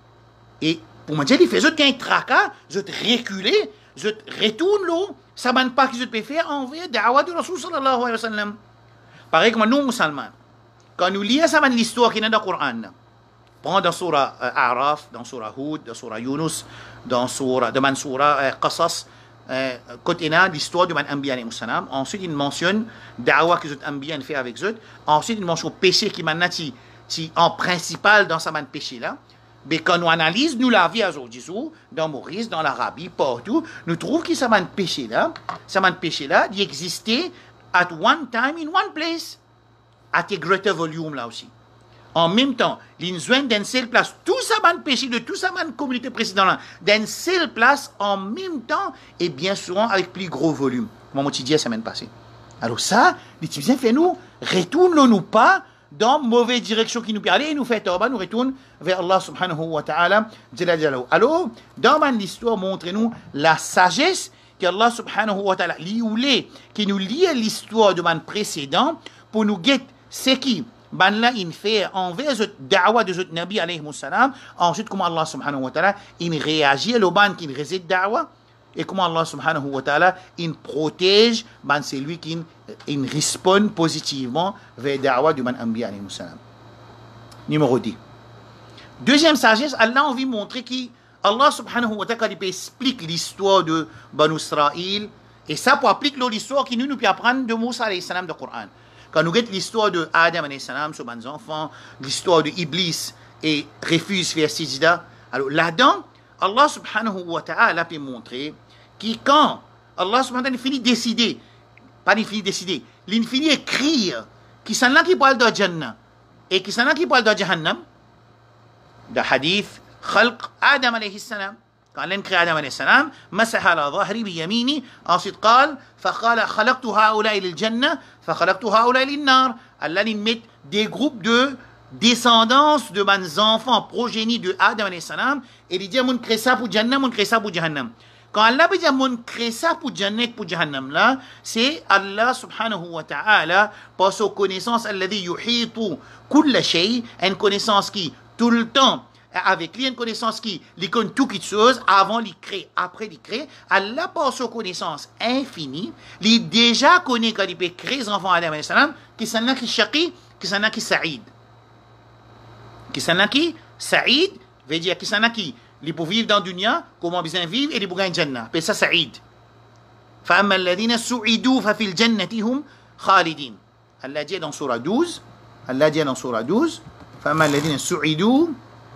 Et pour moi dire, il fait ce gain traka, je te reculer, je retourne l'eau, ça ne pas que je peux faire envers da'wa de Rasul sallallahu alayhi wa sallam. Pareil comme nous, musulmans, quand nous lisons ça, l'histoire qui est dans le Coran, prends dans Surah euh, A'raf, dans Surah Hud, dans Surah Yunus, dans Surah, dans Surah euh, Qasas, euh, côté là, l'histoire de man Anbiya alayhi salam. Ensuite, il mentionne da'wa que les Anbiya fait avec eux. Ensuite, il mentionne péché qui est en principal dans sa man péché là. Mais quand nous analysons, nous la vie aujourd'hui, dans Maurice, dans l'Arabie, partout, nous trouvons que ça m'a péché là, ça m'a péché là, il existait at one time in one place, à tes greater volume là aussi. En même temps, l'inzoin d'une seule place, tout ça m'a péché de tout ça m'a communauté précédente là, d'une seule place en même temps et bien souvent avec plus gros volume. Comment tu dis la semaine passée. Alors ça, les Tibétains fait nous, retourne-nous pas dans mauvaise direction qui nous peut aller et nous fait tauba, nous retourne vers Allah subhanahu wa ta'ala. Alors, dans l'histoire, montrez-nous la sagesse qu'Allah subhanahu wa ta'ala lit qui nous lie l'histoire de man précédent pour nous guetter ce qui ban là il fait envers le da'wa de notre Nabi alayhi salam. Ensuite, comment Allah subhanahu wa ta'ala il réagit au ban qui réside da'wa et comment Allah subhanahu wa ta'ala il protège ben c'est lui qui il répond positivement vers da'wa du man Anbiya alayhi salam. Numéro dix. Deuxième sagesse, Allah a envie de montrer qui Allah subhanahu wa ta'ala explique l'histoire de Banu Israël et ça pour appliquer l'histoire qui nous nous peut apprendre de Moussa alayhi salam du Coran. Quand nous regardons l'histoire de Adam alayhi salam sur ses enfants, l'histoire de Iblis et refuse faire sijda, alors là-dedans Allah subhanahu wa ta'ala peut montrer qui quand Allah subhanahu wa ta'ala finit décider, pas il finit décider, il finit écrire qui s'en là qui parle de Jannah et qui s'en là qui parle de Jahannam, le hadith Khalq Adam alayhi salam, quand il crée Adam alayhi salam, مسح على ظهري بيميني, ensuite قال فقال خلقت هؤلاء للجنة فخلقت هؤلاء للنار. Allah il met des groupes de descendance de mes enfants progénies de Adam alayhi salam et il dit mon crée ça pour Jannah, mon crée ça pour Jahannam. Quand Allah dit mon crée ça pour Jannah pour Jahannam là, c'est Allah subhanahu wa ta'ala par sa connaissance alladhi yuhitu kulla shay, une connaissance qui tout le temps avec lui une connaissance qui lui connaît tout quelque chose avant lui créer, après lui créer, Allah par sa connaissance infinie, lui déjà connaît quand il peut créer les enfants Adam alayhi salam, qui s'en a qui shaqi, qui s'en a qui sa'id. Qui s'en a qui sa'id, veut dire qui s'en a qui, les pour vivre dans le dunya, comment bien vivre et les pour gagner Jannah. C'est ça sa'id. فأما الذين سعدوا ففي الجنة هم خالدين. Allah dit dans surah douze, Allah dit dans surah douze, فأما الذين سعدوا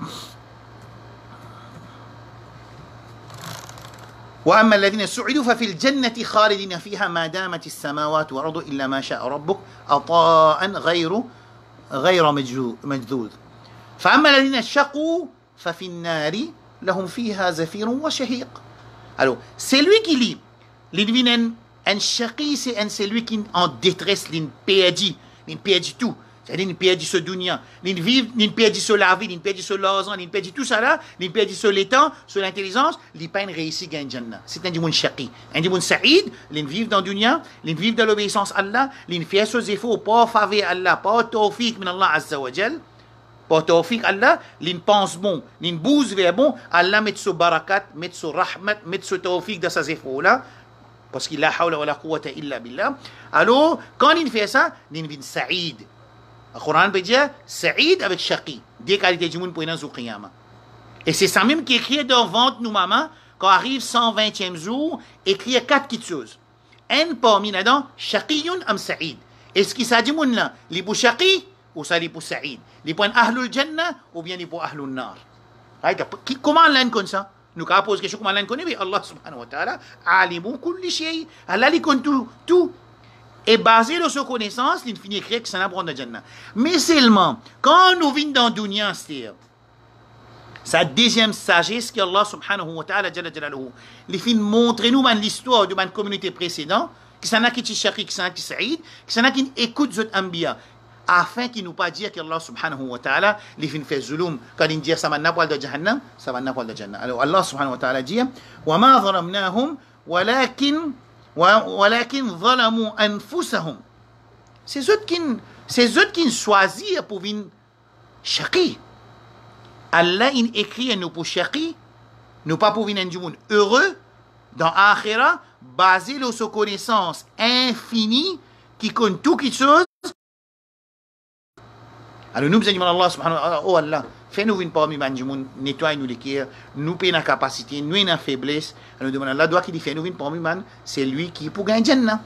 وأما الذين سعدوا ففي الجنة خالدين فيها ما دامت السماوات والأرض إلا ما شاء ربك عطاء غير غير مجذوذ. فأما الذين شقوا ففي النار لهم فيها زفير وشهيق. Alors, c'est lui qui lit. L'in un shaqi, c'est celui qui est en détresse, l'in perdu, l'in perdu tout. C'est-à-dire, l'in perdu ce dunya, l'in vivre, l'in perdu sur la vie, l'in perdu sur l'argent, l'in perdu tout ça là, l'in perdu sur l'étang, sur l'intelligence, l'in pas réussi à gagner Jannah. C'est un dimun shaqi. Un dimun sa'id, l'in vivre dans le dunya, l'in vivre dans l'obéissance à Allah, l'in fait ses efforts, pas faveur Allah, pas tawfiq min Allah azza wa jal, pas tawfiq Allah, l'in pense bon, l'in bouge vers bon, Allah met ce barakat, met ce rahmat, met ce tawfiq dans ses efforts là, parce qu'il la hawla wa la quwwata illa billah. Alors, quand il fait ça, il devient sa'id. Le Coran peut dire sa'id avec shaqi. Des qualités du monde pour une jour qiyamah. Et c'est ça même qui est écrit dans Vente nous maman, quand arrive cent vingtième jour, écrit quatre petites choses. Un parmi là-dedans, shaqiyun am sa'id. Est-ce qu'il s'agit de là, les pour shaqi ou ça les pour sa'id? Les pour ahlul jannah ou bien les pour ahlul nar? Comment l'un comme ça? Nous avons posé question comment l'un connaît, mais Allah subhanahu wa ta'ala, alimu kulli shay. Allah lui connaît tout, tout. Et basé sur sa connaissance, il finit écrire que ça n'a pas de Jannah. Mais seulement, quand nous venons dans le dunya, c'est-à-dire, sa deuxième sagesse que Allah subhanahu wa ta'ala, il finit montrer nous l'histoire de ma communauté précédente, que ça n'a qui shaqi, que ça n'a qui sa'id, que ça n'a qui écoute zot anbiya, afin qu'il nous pas dire qu'Allah subhanahu wa ta'ala les fin fait zulum quand il dit ça va n'a pas de jahannam ça va n'a pas de jannah. Alors Allah subhanahu wa ta'ala dit wa ma zalamnahum walakin walakin zalamu anfusahum. C'est eux qui c'est eux qui choisissent pour venir shaqi. Allah il écrit nous pour shaqi, nous pas pour venir du monde heureux dans akhira basé sur sa connaissance infinie qui connaît tout qui chose. Alors nous disons Allah subhanahu wa ta'ala, oh Allah, fais-nous une parmi les gens, nettoie-nous les cœurs, nous payons la capacité, nous avons la faiblesse. Alors nous demandons Allah, doit qu'il fait nous une parmi les gens, c'est lui qui est pour gagner Jannah.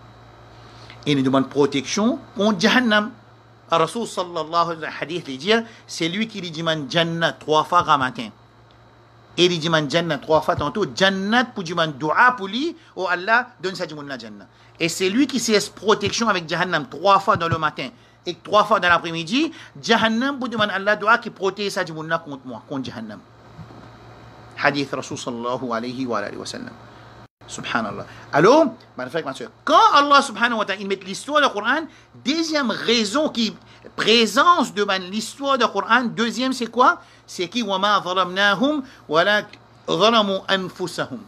Et nous demandons protection contre Jahannam. Rasul sallallahu alayhi wa sallam, hadith, il dit, c'est lui qui lui demande Jannah trois fois le matin. Et il demande Jannah trois fois tantôt, Jannah pour demander dua pour lui, oh Allah, donne ça la Jannah. Et c'est lui qui s'est protection avec Jahannam trois fois dans le matin. Et trois fois dans l'après-midi, Jahannam pour demander Allah doit qui protège ça contre moi, contre Jahannam. Hadith Rasul sallallahu alayhi wa sallam. Subhanallah. Alors, quand Allah subhanahu wa ta'ala met l'histoire du Coran, deuxième raison qui présence de l'histoire du Coran, deuxième c'est quoi? C'est qui وَمَا ظَلَمْنَاهُمْ وَلَا ظَلَمُوا أَنفُسَهُمْ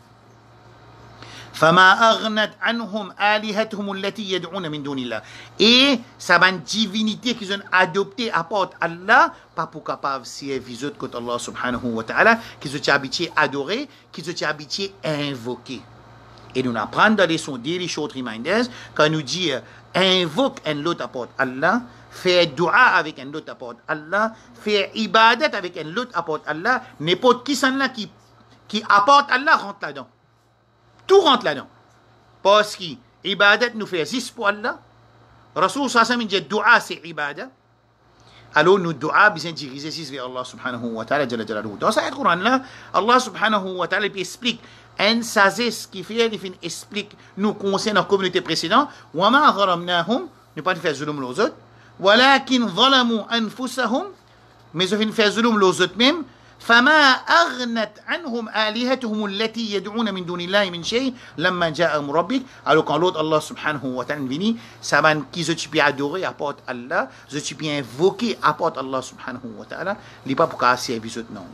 فما أغنت عنهم آلهتهم التي يدعون من دون الله. Et ça va une divinité qu'ils ont adopté à part Allah, pas pour capable servir contre Allah subhanahu wa ta'ala, qu'ils ont habitué à adorer, qu'ils ont habitué à invoquer. Et nous apprenons dans les sons daily short reminders, quand nous dit invoque un autre à part Allah, faire dua avec un autre à part Allah, faire ibadat avec un autre à part Allah, n'importe qui s'en là qui, qui apporte Allah rentre là-dedans. Tout rentre là-dedans. Parce que ibadat nous fait six pour Allah. Rasul sallallahu alayhi wa sallam dit dua c'est ibadat. Alors nous dua besoin diriger six vers Allah subhanahu wa ta'ala jalla jalaluhu. Dans ce Coran là, Allah subhanahu wa ta'ala explique un sagesse qui fait il explique nous concernant la communauté précédente. Wa ma zalamnahum, ne pas faire zulum aux autres. Walakin zalamu anfusahum, mais ils font zulum aux autres même. فما أغنت عنهم آلهتهم التي يدعون من دون الله من شيء لما جاءهم ربك. Alors quand l'autre Allah subhanahu wa ta'ala vient, ça va qui se tu peux adorer à part Allah, je tu peux invoquer à part Allah subhanahu wa ta'ala, il pas pour casser servir autre non.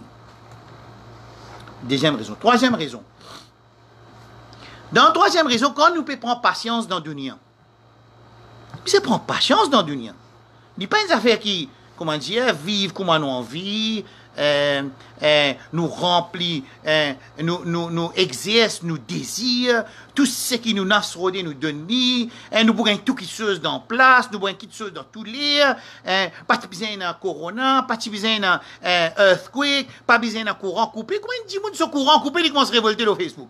Deuxième raison. Troisième raison. Dans troisième raison, quand nous pouvons prendre patience dans le dunya, c'est prendre patience dans le dunya. Il n'y a pas une affaire qui, comment dire, vivre comme on vit, euh, euh, nous remplit, euh, nous, nous, nous exerce, nous désire, tout ce qui nous nasrodé nous donne, euh, nous pouvons tout qui chose dans place, nous pouvons tout chose dans tout l'air, euh, pas besoin d'un corona, pas besoin d'un euh, earthquake, pas besoin d'un courant coupé. Comment on dit que ce courant coupé, il commence à se révolter sur Facebook?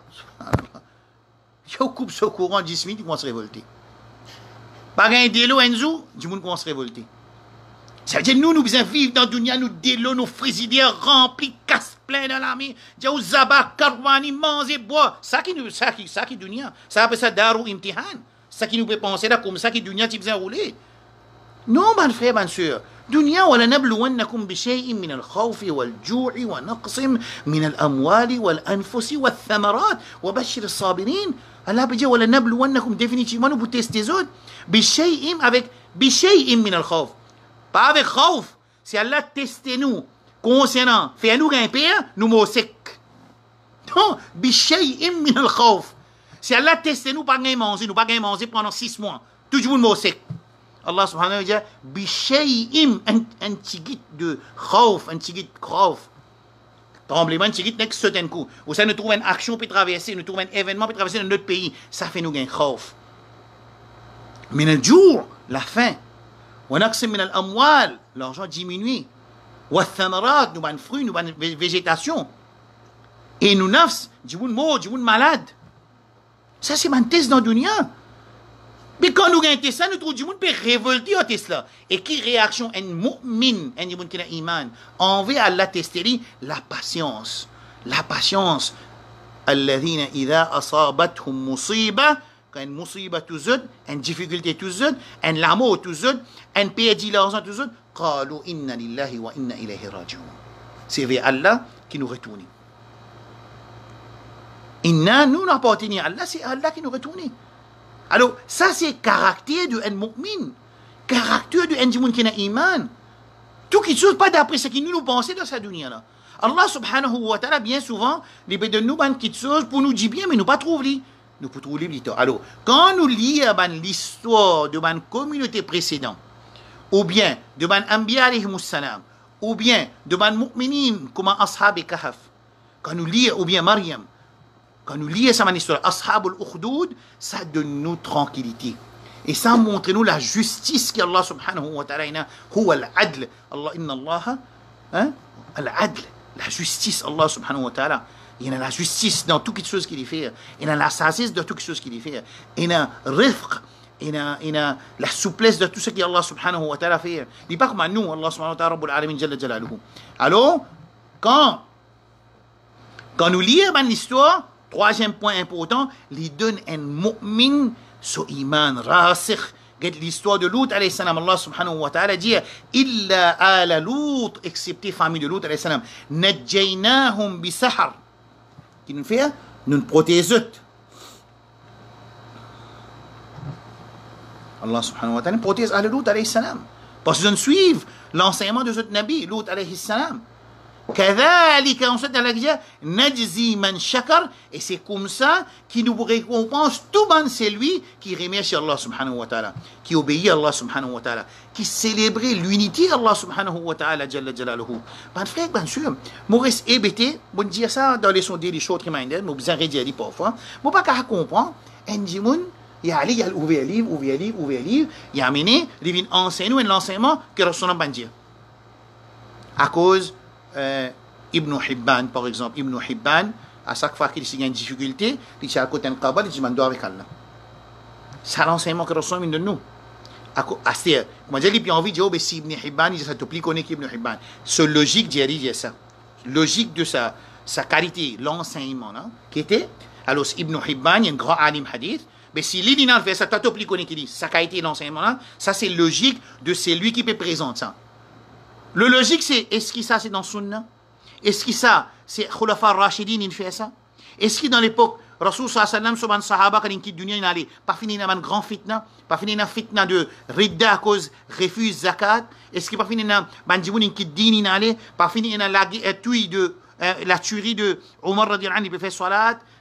Je coupe ce courant dix minutes, il commence à se révolter. Pas un délo, Enzo, du monde commence à se révolter. Ça veut dire nous, nous besoin vivre dans le dunya, nous délo, nos frigidaires remplis, casse plein dans l'armée. Dia ou zabak, karwani, manger, boire. Ça qui nous, ça qui, ça qui dunya. Ça appelle ça daru imtihan. Ça qui nous fait penser là comme ça qui dunya, tu besoin rouler. Non, mon frère, ma soeur. دنيا ولنبلونكم بشيء من الخوف والجوع ونقص من الأموال والأنفس والثمرات وبشر الصابرين. Allah peut dire ولنبلونكم définitivement nous vous tester des autres بشيء avec بشيء من الخوف. Pas avec خوف. Si Allah teste nous concernant faire nous grimper, nous mourons secs. Non, بشيء من الخوف. Si Allah teste nous pas gagner manger, nous pas gagner manger pendant six mois, tout le monde mourra sec. Allah subhanahu wa ta'ala dit bishay'im, un tigit de khawf, un tigit khawf. Tremblement, un tigit n'est que ce d'un coup. Ou ça nous trouve une action puis traverser, nous trouve un événement puis traverser dans notre pays. Ça fait nous gagner khawf. Min al-jour, la faim. Wa naqsim min al-amwal, l'argent diminue. Wa thamarat, nous ban fruits, nous ban végétation. Et nous nafs, du monde mort, du monde malade. Ça c'est man test dans le dunya. Mais quand nous gagnons ça, nous trouvons que le monde peut révolter à Tesla. Et qui réaction un mu'min, un monde qui a iman, envers Allah tester la patience. La patience. Alladhina idha asabathum musiba, quand une musiba tout zud, une difficulté tout zud, un l'amour tout zud, un perdu l'argent tout zud, qalu inna lillahi wa inna ilayhi raji'un. C'est vers Allah qui nous retourne. Inna, nous n'appartenons à Allah, c'est Allah qui nous retourne. Alors, ça c'est le caractère du mu'min, caractère du monde qui a iman. Tout qui ne chose pas d'après ce que nous nous pensons dans cette dunya-là. Allah subhanahu wa ta'ala, bien souvent, les bédons nous ban quelque chose pour nous dire bien, mais nous pas trouver. Nous pouvons trouver l'histoire. Alors, quand nous lisons l'histoire de la communauté précédente, ou bien de ban Anbiya alayhimus salam, ou bien de ban mu'minin comme Ashab Kahf, quand nous lisons, ou bien Maryam, quand nous lisons ça, histoire, Ashab al-Ukhdud, ça donne nous tranquillité. Et ça montre nous la justice qu'Allah subhanahu wa ta'ala a. Huwa al-adl. Allah, inna Allah, hein? Al-adl. La justice, Allah subhanahu wa ta'ala. Il y a la justice dans toutes les choses qu'il fait. Il y a la sagesse dans toutes les choses qu'il fait. Il y a rifq. Il y a, il y a la souplesse de tout ce qu'Allah subhanahu wa ta'ala fait. Il n'est pas comme nous, Allah subhanahu wa ta'ala, Rabbul Alamin, Jalla Jalaluhu. Alors, quand, quand nous lisons l'histoire, troisième point important, il donne un mu'min so iman rasikh. L'histoire de Lut alayhi salam, Allah subhanahu wa ta'ala dit illa ala Lut, excepté famille de Lut alayhi salam, nadjaynahum bisahar. Qui nous fait? Nous protégeons. Allah subhanahu wa ta'ala protège ala Lut alayhi salam. Parce qu'ils suivent l'enseignement de ce Nabi, Lut alayhi salam. كذلك ensuite Allah dit najzi man shakar, et c'est comme ça qui nous récompense tout ban c'est lui qui remercie Allah subhanahu wa ta'ala, qui obéit à Allah subhanahu wa ta'ala, qui célèbre l'unité Allah subhanahu wa ta'ala jalla jalaluhu. Ban frère, bien sûr, Maurice hébété, bon dire ça dans les sondés les short reminder, mais vous arrêtez dire parfois, moi pas qu'à comprendre, un dimoun il y a allé, il y a ouvert livre, ouvert livre, ouvert livre, il y a amené, il vient enseigner l'enseignement que Rasulullah ban dire. À cause Euh, Ibn Hibban, par exemple, Ibn Hibban, à chaque fois qu'il y a une difficulté, il dit à côté d'un qabal, il dit je avec Allah. C'est l'enseignement que Rasul de nous. C'est-à-dire, comment dire, il a envie de dire, oh, si Ibn Hibban, il dit ça te plie connaît Ibn Hibban. Ce logique d'y ça. Logique de sa, sa qualité, l'enseignement, non? Qui était, alors Ibn Hibban, il y a un grand alim hadith, mais si l'idinal fait ça, te plie connaît qui dit, sa qualité, l'enseignement, là, ça c'est logique de celui qui peut présenter ça. Le logique, c'est, est-ce que ça, c'est dans Sunna? Est-ce que ça, c'est Khulafa Rashidin, il fait ça? Est-ce que dans l'époque, Rasul sallallahu alayhi wa sallam, sahaba, quand il quitte dunya, il allait pas finir dans un grand fitna, pas finir dans un fitna de ridda à cause refuse zakat? Est-ce qu'il pas finir dans un djimoun, il quitte din, il allait pas finir dans la tuerie de, la tuerie de Omar radiallahu anhu, il peut faire salat?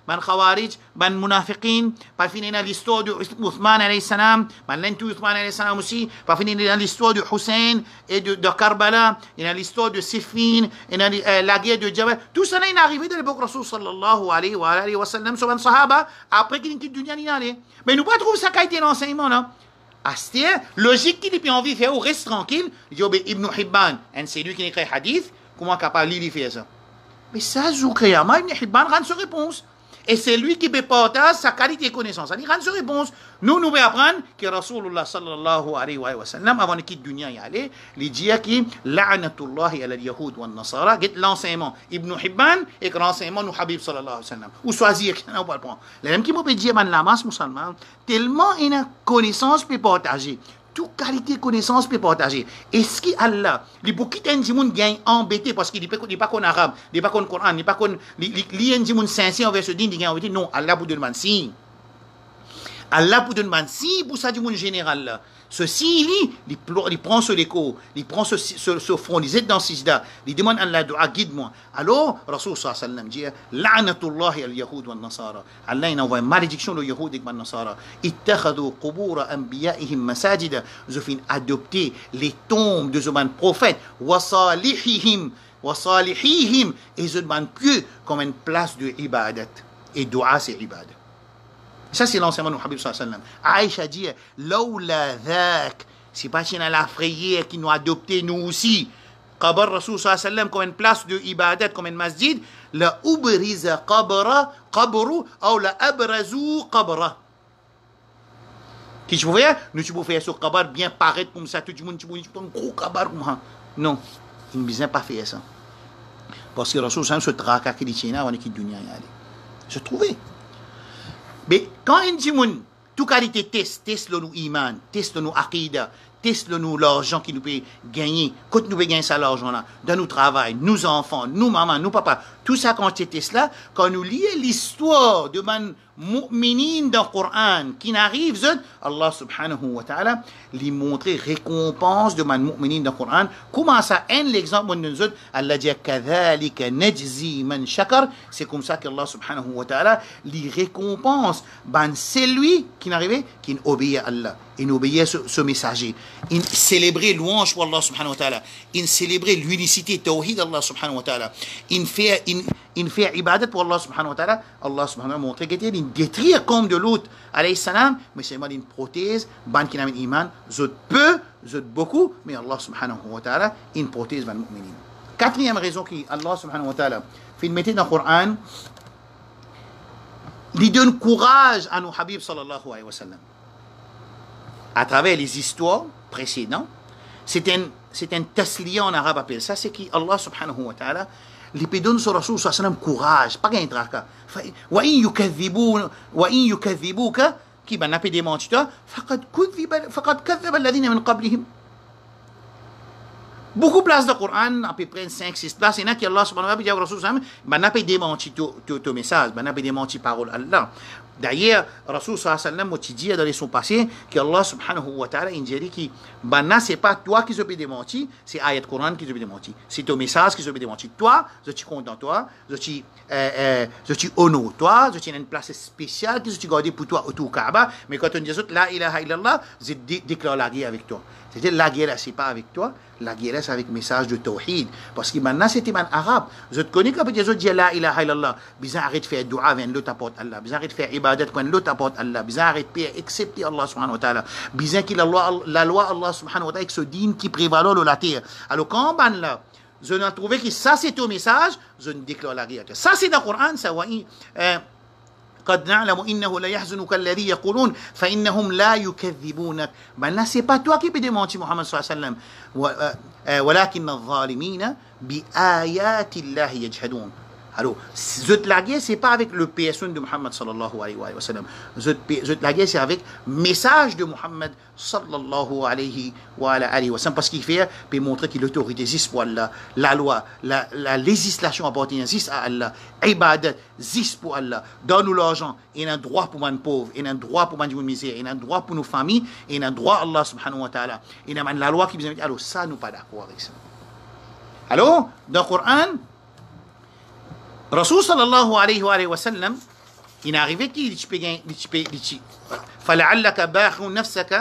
ban Khawarij, ban Munafiqin, pas fini dans l'histoire de Uthman alayhi salam, ban l'entou Uthman alayhi salam aussi, pas fini dans l'histoire de Hussein et de, de Karbala, et dans l'histoire de Siffin, et dans euh, la guerre de Jabal. Tout ça est arrivé de l'époque Rasul sallallahu alayhi wa, alayhi wa sallam, sur un sahaba, après qu'il ait dunya n'y allait. Mais nous pas trouver ça qui a été l'enseignement, là. Astir, logique qu'il ait envie de faire, reste tranquille. Il dit, oh, ben, Ibn Hibban, c'est lui qui a écrit hadith, comment capable de faire ça? Mais ça, Zoukriama, Ibn Hibban rend sa réponse. Et c'est lui qui peut partager sa qualité de connaissance. Il rend sa réponse. Nous, nous devons apprendre que Rasulullah sallallahu alayhi wa sallam, avant de quitter le dunya y aller, il dit que la'anatullahi ala al-yahoud wa al-nasara, c'est l'enseignement Ibn Hibban et l'enseignement de Habib sallallahu alayhi wa sallam. Ou choisir, on va le prendre. Le même qui m'a dit, man, la masse musulmane, tellement une connaissance peut partager. Toute qualité de connaissance peut partager. Est-ce qu'Allah, les beaucoup de gens gagnent embêté parce qu'il n'est pas qu'on arabe, il n'est pas qu'on Coran, il n'est pas qu'on. Les gens sincères envers ce din, ils gagnent embêté. Non, Allah pour demander si. Allah pour demander si pour ça du monde général là. Ceci, il, il prend ce l'écho, il prend ce, ce, ce front, il est dans Sijda, il demande à Allah, dua, guide-moi. Alors, Rasul sallallahu alayhi wa sallam dit, la'anatullahi al-yahoud wa nasara. Allah, il envoie une malédiction aux yahoud et aux nasara. Ittakhadhu qubura anbiya'ihim masajida. Ils ont adopté les tombes de ce prophètes, wa salihihim, wa salihihim, et ils ont pieux comme une place de ibadat. Et dua, c'est ibadat. Ça, c'est l'enseignement de Habib sallallahu alayhi wa sallam. Aïcha dit, Lawla dhak, c'est pas qu'il y a la frayère qui nous a adopté, nous aussi. Qabr Rasul sallallahu alayhi wa sallam comme une place de ibadat, comme une masjid, la ubriza qabra, qabru, ou la abrazu qabra. Qui tu pouvais faire? Nous, tu pouvais faire ce qabr bien paraître comme ça, tout le monde, tu pouvais faire un gros qabr comme ça. Non, il ne besoin pas faire ça. Parce que Rasul sallallahu alayhi wa sallam se traque à Kidichina avant qu'il dunya y aller. Se trouver. Mais quand un dit, toute qualité test, test le nous iman, test le nous aqida, test le nous l'argent qui nous peut gagner, quand nous peut gagner ça l'argent là, dans nos travail, nos enfants, nos mamans, nos papas, tout ça quand c'est test là, quand nous lions l'histoire de man mu'minin dans le Coran, qui n'arrive, Allah subhanahu wa ta'ala, lui montrer récompense de man mu'minin dans le Coran. Comment ça, un l'exemple de nous, Allah dit, kadhalika najzi man shakar, c'est comme ça qu'Allah subhanahu wa ta'ala, lui récompense, ben c'est lui qui n'arrive, qui obéit à Allah, il obéit ce, ce messager, il célébrait louange pour Allah subhanahu wa ta'ala, il célébrait l'unicité, tawhid Allah subhanahu wa ta'ala, il fait, il, il fait ibadat pour Allah subhanahu wa ta'ala, Allah subhanahu wa ta'ala montre qu'il il détruire comme de l'autre, alayhi salam, mais c'est une prothèse, ban qui n'a pas d'iman, zot peu, zot beaucoup, mais Allah subhanahu wa ta'ala, une prothèse van mu'minin. Quatrième raison qui Allah subhanahu wa ta'ala fait mettre dans le Coran, il donne courage à nos Habib sallallahu alayhi wa sallam. À travers les histoires précédentes, c'est un, c'est un tasliya en arabe appelle ça, c'est qui Allah subhanahu wa ta'ala, il peut donner sur Rasul sallallahu alayhi wa sallam courage, pas gain traka. Wa in yukadhibuka wa in yukadhibuka qui ben n'a pas démenti toi, faqad kadhiba faqad kadhaba alladhina min qablihim. Beaucoup de places de Coran, à peu près cinq six places, il y en a qui Allah subhanahu wa ta'ala dit à Rasul sallallahu alayhi wa sallam, ben n'a pas démenti ton message, ben n'a pas démenti parole Allah. D'ailleurs, Rasul sallallahu alayhi wa sallam dit dans son passé que Allah subhanahu wa ta'ala il dit que ben c'est pas toi qui se peut démentir, c'est ayat Coran qui se peut démentir. C'est ton message qui se peut démentir. Toi, je suis content toi, je suis euh, euh, je suis honore toi, je suis une place spéciale que je suis gardé pour toi autour Kaaba, mais quand on dit la ilaha illallah, je déclare la guerre avec toi. C'est-à-dire la guerre c'est pas avec toi, la guerre c'est avec le message de tawhid parce que maintenant c'était man arabe. Je te connais quand je dis la ilaha illallah, bizarre arrête de faire dua vers l'autre apporte Allah, bizarre arrête de faire ibadat quand l'autre apporte Allah, bizarre arrête de accepter Allah subhanahu wa ta'ala, bizarre que la loi la loi Allah subhanahu wa ta'ala avec ce din qui prévaut dans la terre. Alors quand ban là je n'ai trouvé que ça c'est ton message, je ne déclare la guerre. Ça c'est dans le Coran, ça ouais. قد نعلم إنه لا يحزنك الذي يقولون فإنهم لا يكذبونك. Ben là c'est pas toi qui peux démentir Muhammad sallallahu alayhi wa sallam. ولكن الظالمين بآيات الله يجحدون. Alors, zot la guerre, c'est pas avec le P S un de Muhammad sallallahu alayhi wa sallam. Zot la guerre, c'est avec le message de Muhammad sallallahu alayhi wa sallam. Parce qu'il fait, pour montrer que l'autorité existe pour Allah, la loi, la, la législation appartient à Allah, ibadat existe pour Allah. Donne-nous l'argent, il y a un droit pour les pauvres, il y a un droit pour les misères, il y a un droit pour nos familles, il y a un droit Allah subhanahu wa ta'ala. Il y a la loi qui nous dit, alors ça, nous pas d'accord avec ça. Alors, dans le Coran, Rasul sallallahu alayhi wa sallam, Il est arrivé qui dit tu peux gagner, tu peux, dit فَلَعَلَّكَ بَاخِعٌ نَفْسَكَ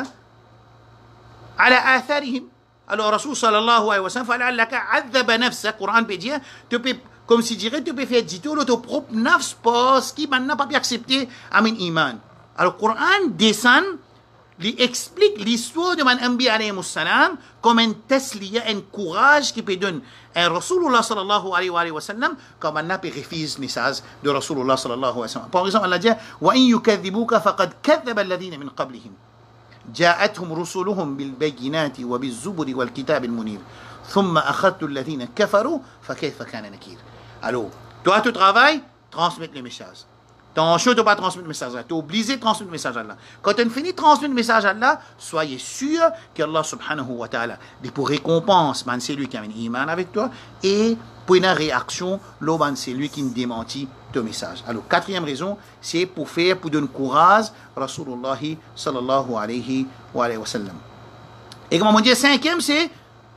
على آثارهم. Alors, Rasul sallallahu alayhi wa sallam, فَلَعَلَّكَ عَذَّبَ نَفْسَكَ, Coran peut dire, tu peux, comme si dirait, tu peux faire dito de ton propre nafs, parce qu'il n'a pas pu accepter Amin Iman. Alors, le Coran descend, il explique l'histoire de Man Anbiya alayhi salam comme un tasliya, un courage qui peut donner un Rasulullah sallallahu alayhi wa sallam comme un peut refuser le message de Rasulullah sallallahu alayhi wa sallam. Par exemple, Allah dit وَإِن يُكَذِّبُوكَ فَقَدْ كَذَّبَ الَّذِينَ مِنْ قَبْلِهِمْ جاءتهم رسلهم بالبينات وبالزبر والكتاب المنير ثم أخذت الذين كفروا فكيف كان نكير. Alors, toi tu travailles, transmettre le message. Ton choix de ne pas transmettre le message. Tu es obligé de transmettre le message à Allah. Quand tu finis de transmettre le message à Allah, soyez sûr qu'Allah subhanahu wa ta'ala, pour récompense, c'est lui qui a un iman avec toi, et pour une réaction, c'est lui qui démentit ton message. Alors, quatrième raison, c'est pour faire, pour donner courage, Rasulullah sallallahu alayhi wa sallam. Et comme on dit, cinquième, c'est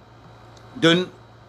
d'un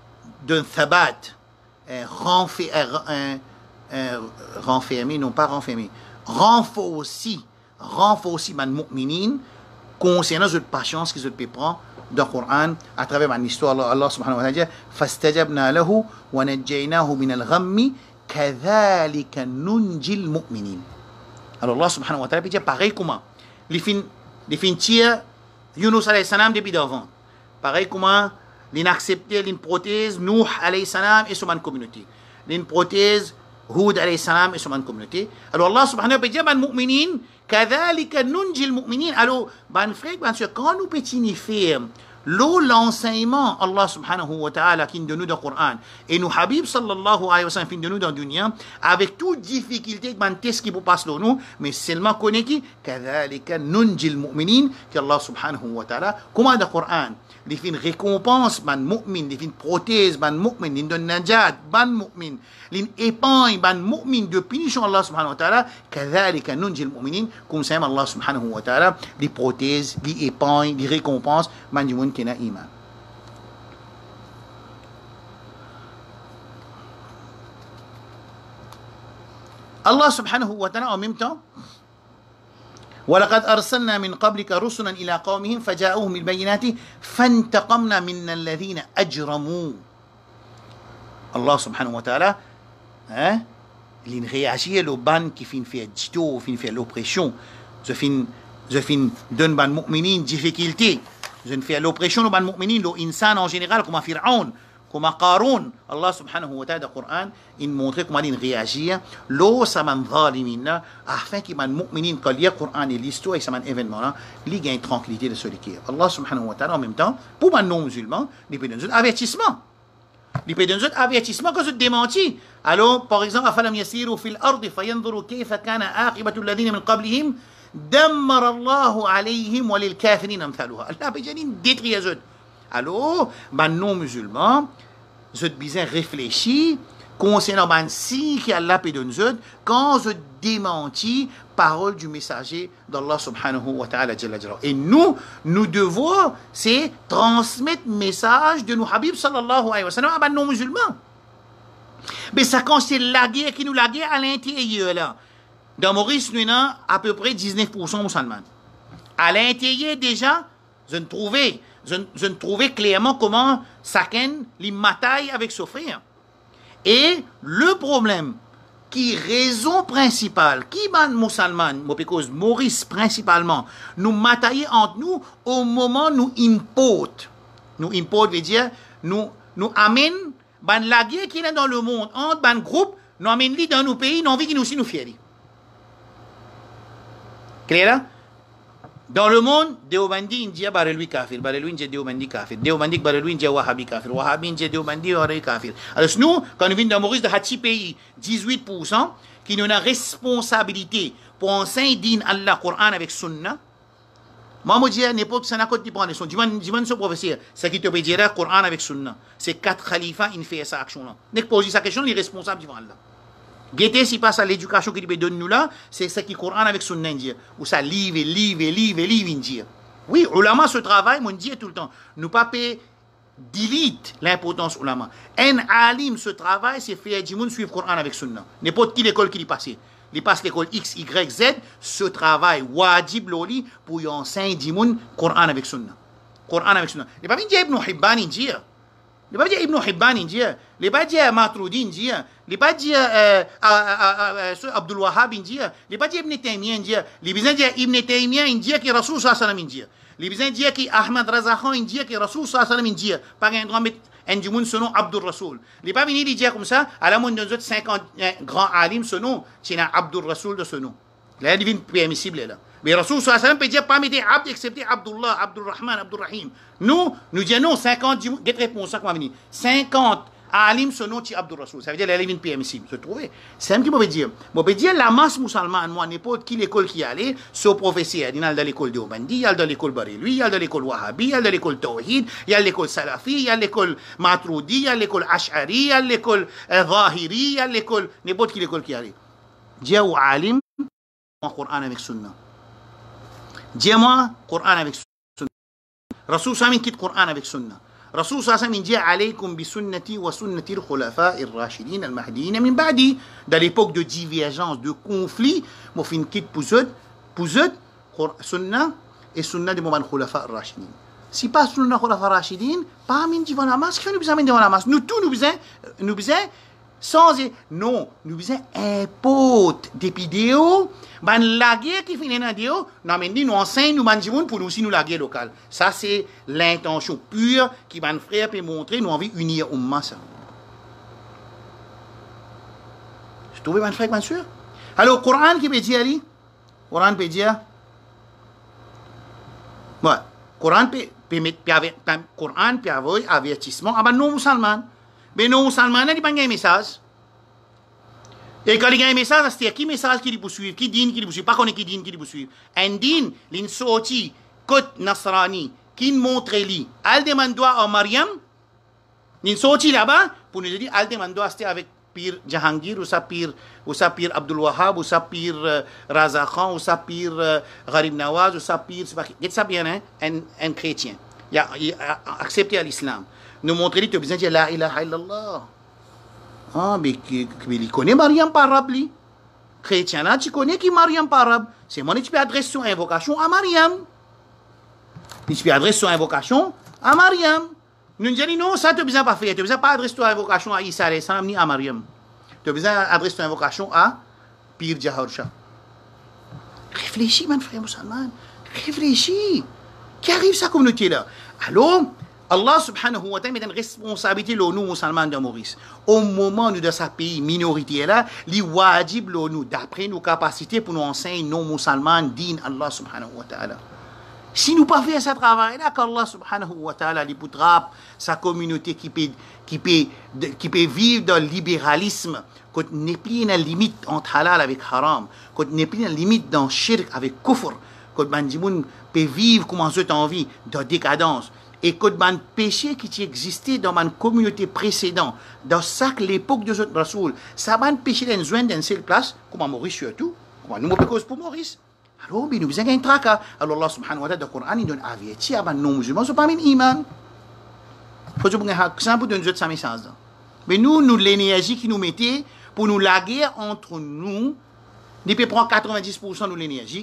thabat, un renfer, un Euh, renfermer, non pas renfermer, renforcer, renforcer man mu'minin concernant cette patience qu'ils peuvent prendre dans le Coran à travers l'histoire. Allah, Allah subhanahu wa ta'ala dit فَاسْتَجَبْنَا لَهُ وَنَجَّيْنَاهُ مِنَ الْغَمِّ كَذَلِكَ نُنْجِي الْمُؤْمِنِينَ. Alors Allah subhanahu wa ta'ala dit pareil comment les fins les fins tir Yunus alayhi salam depuis d'avant, pareil comment l'inaccepté l'in prothèse Nuh alayhi salam et son communauté, l'in prothèse Hud alayhi salam et son communauté. Alors Allah subhanahu wa ta'ala dit ban mu'minin kadhalika nunjil mu'minin. Alors ban frère ban sûr quand nous petits faire l'eau l'enseignement Allah subhanahu wa ta'ala qui nous donne dans le Coran et nous Habib sallallahu alayhi wa sallam qui nous donne dans la dunya avec toute difficulté ban test qui vous passe là nous mais seulement connaît qui kadhalika nunjil mu'minin que Allah subhanahu wa ta'ala comment dans le Coran les fins récompense ban mu'min, les fins prothèse ban mu'min, les don najat ban mu'min, les épargne ban mu'min de punition Allah subhanahu wa ta'ala, kadhalika nunjil mu'minin, comme ça Allah subhanahu wa ta'ala, les prothèses, les épargne, les récompenses, ban du monde qui n'a iman. Allah subhanahu wa ta'ala en même temps, ولقد أرسلنا من قبلك رسلا إلى قومهم فجاءوهم بالبينات فانتقمنا من الذين أجرموا. الله سبحانه وتعالى hein, il réagit au ban qui fin fait dito, fin fait l'oppression, je fin je fin donne ban mu'minin difficulté, je fais l'oppression au ban mu'minin, au insan en général comme Pharaon, comme Qarun. Allah subhanahu wa ta'ala dans le Coran, il montre comment il réagit l'eau ça man zalimina afin qu'il man mu'minin quand il y a le Coran et l'histoire et ça man événement là, il gagne tranquillité de ce qui est. Allah subhanahu wa ta'ala en même temps pour man non musulman, il peut donner un avertissement. Il peut donner un avertissement que je démentis. Alors par exemple, afalam yasiru fil ardi fayanzuru kayfa kana aqibatu alladhina min qablihim dammara Allahu alayhim wa lil kafirin amthaluha. Allah peut dire détruire eux. Alors, man non musulman, je bien réfléchis concernant man si qui Allah peut donner quand je démentis parole du messager d'Allah subhanahu wa ta'ala. Et nous, nous devons c'est transmettre le message de nous Habib sallallahu alayhi wa sallam à man non musulman. Mais ça quand c'est la guerre qui nous la guerre à l'intérieur là. Dans Maurice, nous avons à peu près dix-neuf pour cent musulmans. À l'intérieur déjà, je ne trouvais Je, je ne trouvais clairement comment chacun les mataille avec son frère. Et le problème, qui raison principale, qui ban musulman, because Maurice principalement, nous mataille entre nous au moment nous import. Nous import veut dire, nous, nous amène, ban la guerre qui est dans le monde, entre ban groupe, nous amène li dans nos pays, nous envie qui nous aussi nous fieri. Clair là? Dans le monde, Deobandi India Barelui Kafir, Barelui India Deobandi Kafir, Deobandi Barelui India Wahhabi Kafir, Wahhabi India Deobandi Barelui Kafir. Alors nous, quand nous venons dans Maurice de Hachi pays, dix-huit pour cent, qui nous a responsabilité pour enseigner Allah Coran avec Sunna. Moi, je dis, n'importe qui s'en a côté prendre son. Dis-moi, ce professeur, c'est qui te peut dire Coran avec Sunna. C'est quatre khalifas, ils font sa action là. Dès que poser sa question, il est responsable devant Allah. Guettez si passe à l'éducation qu'il donne nous là, c'est ce qui Coran avec son indien. Ou ça livre, livre, livre, livre indien. Oui, ulama ce travail, mon dit tout le temps. Nous pas payer delete l'importance ulama. Un alim ce travail, c'est faire du monde suivre Coran avec sunna. N'importe qui l'école qui est passé. il passe l'école X, Y, Z, ce travail, wajib loli, pour y enseigner du monde, Coran avec Sunna. Coran avec Sunna. Il n'est pas dire Ibn Hibban India. Il n'est pas dire Ibn Hibban India. Il n'est pas dire Matroudi India. Il n'est pas dire Abdul Wahhab India. Il n'est pas dire Ibn Taymiyyah India. Il n'est pas dire Ibn Taymiyyah India qui est Rasul sallallahu alayhi wa sallam India. Il n'est pas dire qui Ahmad Raza Khan India qui est Rasul sallallahu alayhi wa sallam India. Par un droit un du monde son nom Abdul Rasoul. Il n'est pas venu dire comme ça, à la monde de autres cinquante grands alim ce nom, c'est un Abdul Rasoul de ce nom. Là, il devient permissible là. Mais Rasoul sallallahu alayhi wa sallam peut dire pas mettre Abd excepté Abdullah, Abdul Rahman, Abdul Rahim. Nous, nous disons non, cinquante, quelle réponse ça qu'on va venir? cinquante alim ce nom, c'est Abdul Rasoul. Ça veut dire là, il devient permissible. Se trouver. C'est un qui peut dire. On peut dire la masse musulmane, moi, n'importe qui l'école qui allait, c'est au professeur. Il y a dans l'école de Obandi, il y a dans l'école Baréloui, il y a dans l'école Wahhabi, il y a dans l'école Tawhid, il y a l'école Salafi, il y a l'école Matroudi, il y a l'école Ash'ari, il y a l'école Zahiri, il y a l'école, n'importe qui l'école qui allait. Dis-moi, alim, Coran avec Sunna. Dis-moi, Coran avec Sunna. Rasoul Samin quitte Coran avec Sunna. رسول صلى الله عليه وسلم dit عليكم بسنتي وسنة الخلفاء الراشدين المهديين من بعدي. Dans l'époque de divergence, de conflit, moi fin quitte pouzot, pouzot, sunna et sunna de moment khulafa ar-rashidin. Si pas sunna khulafa ar-rashidin, pas min devant la masse, qui nous besoin devant la masse. Nous tous nous besoin, nous besoin sans non, nous besoin importe des vidéos, ban la guerre qui finit dans Dieu, non mais nous enseigne nous ban monde pour nous aussi nous la guerre locale. Ça c'est l'intention pure qui ban frère peut montrer nous envie unir umma ça. Je trouve ban frère ban sûr. Alors Coran qui peut dire ali, Coran peut dire ouais, Coran peut peut mettre Coran peut avoir avertissement à ban non musulman. Mais non musulman n'a pas un message. Et quand il y a un message, c'est qui message qui dit suivre, qui dit qui dit suivre, pas qu'on est qui dit qui dit suivre. Un din, l'in sorti, côte nasrani, qui montre lui, al demande doigt à Mariam, l'in sorti là-bas, pour nous dire, al demande doigt c'était avec Pir Jahangir, ou ça Pir, ou ça Pir Abdul Wahhab, ou ça Pir uh, Raza Khan, ou ça Pir uh, Gharib Nawaz, ou ça Pir, c'est ça bien, hein, un, un chrétien. Il a, il a accepté l'islam. Nous montrer que tu as besoin de dire la ilaha illallah. Ah, mais il connaît Mariam par arabe, lui. Chrétien là, tu connais qui Mariam par arabe. C'est moi qui tu peux adresser son invocation à Mariam. Tu peux adresser son invocation à Mariam. Nous disons non, ça tu as besoin de pas faire. Tu as besoin de pas adresser ton invocation à Isa alayhi salam ni à Mariam. Tu as besoin d'adresser ton invocation à Pir Jaharsha. Réfléchis, mon frère musulman. Réfléchis. Qui arrive sa communauté là? Alors, Allah subhanahu wa ta'ala met une responsabilité le nous musulmans de Maurice. Au moment où dans sa pays minorité là, li wajib le nous d'après nos capacités pour nous enseigner non musulmans din Allah subhanahu wa ta'ala. Si nous pas faire ce travail là, qu'Allah subhanahu wa ta'ala li poutrap sa communauté qui peut qui peut qui peut vivre dans le libéralisme, quand n'est plus une limite entre halal avec haram, quand n'est plus une limite dans shirk avec kufr, quand bandimoun peut vivre comme on souhaite envie dans décadence. Et que man péché qui existait dans ma communauté précédente, dans chaque l'époque de notre Rasoul, ça man péché dans une dans seule place, comme Maurice surtout, comme nous cause pour Maurice. Alors, nous avons un tracas. Alors Allah subhanahu wa ta'ala, dans le Coran, il donne averti à nos musulmans, ce n'est pas un iman. Il faut que nous ayons pour donner ce message. Mais nous, nous l'énergie qui nous mettait pour nous la guerre entre nous, nous pouvons prendre quatre-vingt-dix pour cent de l'énergie.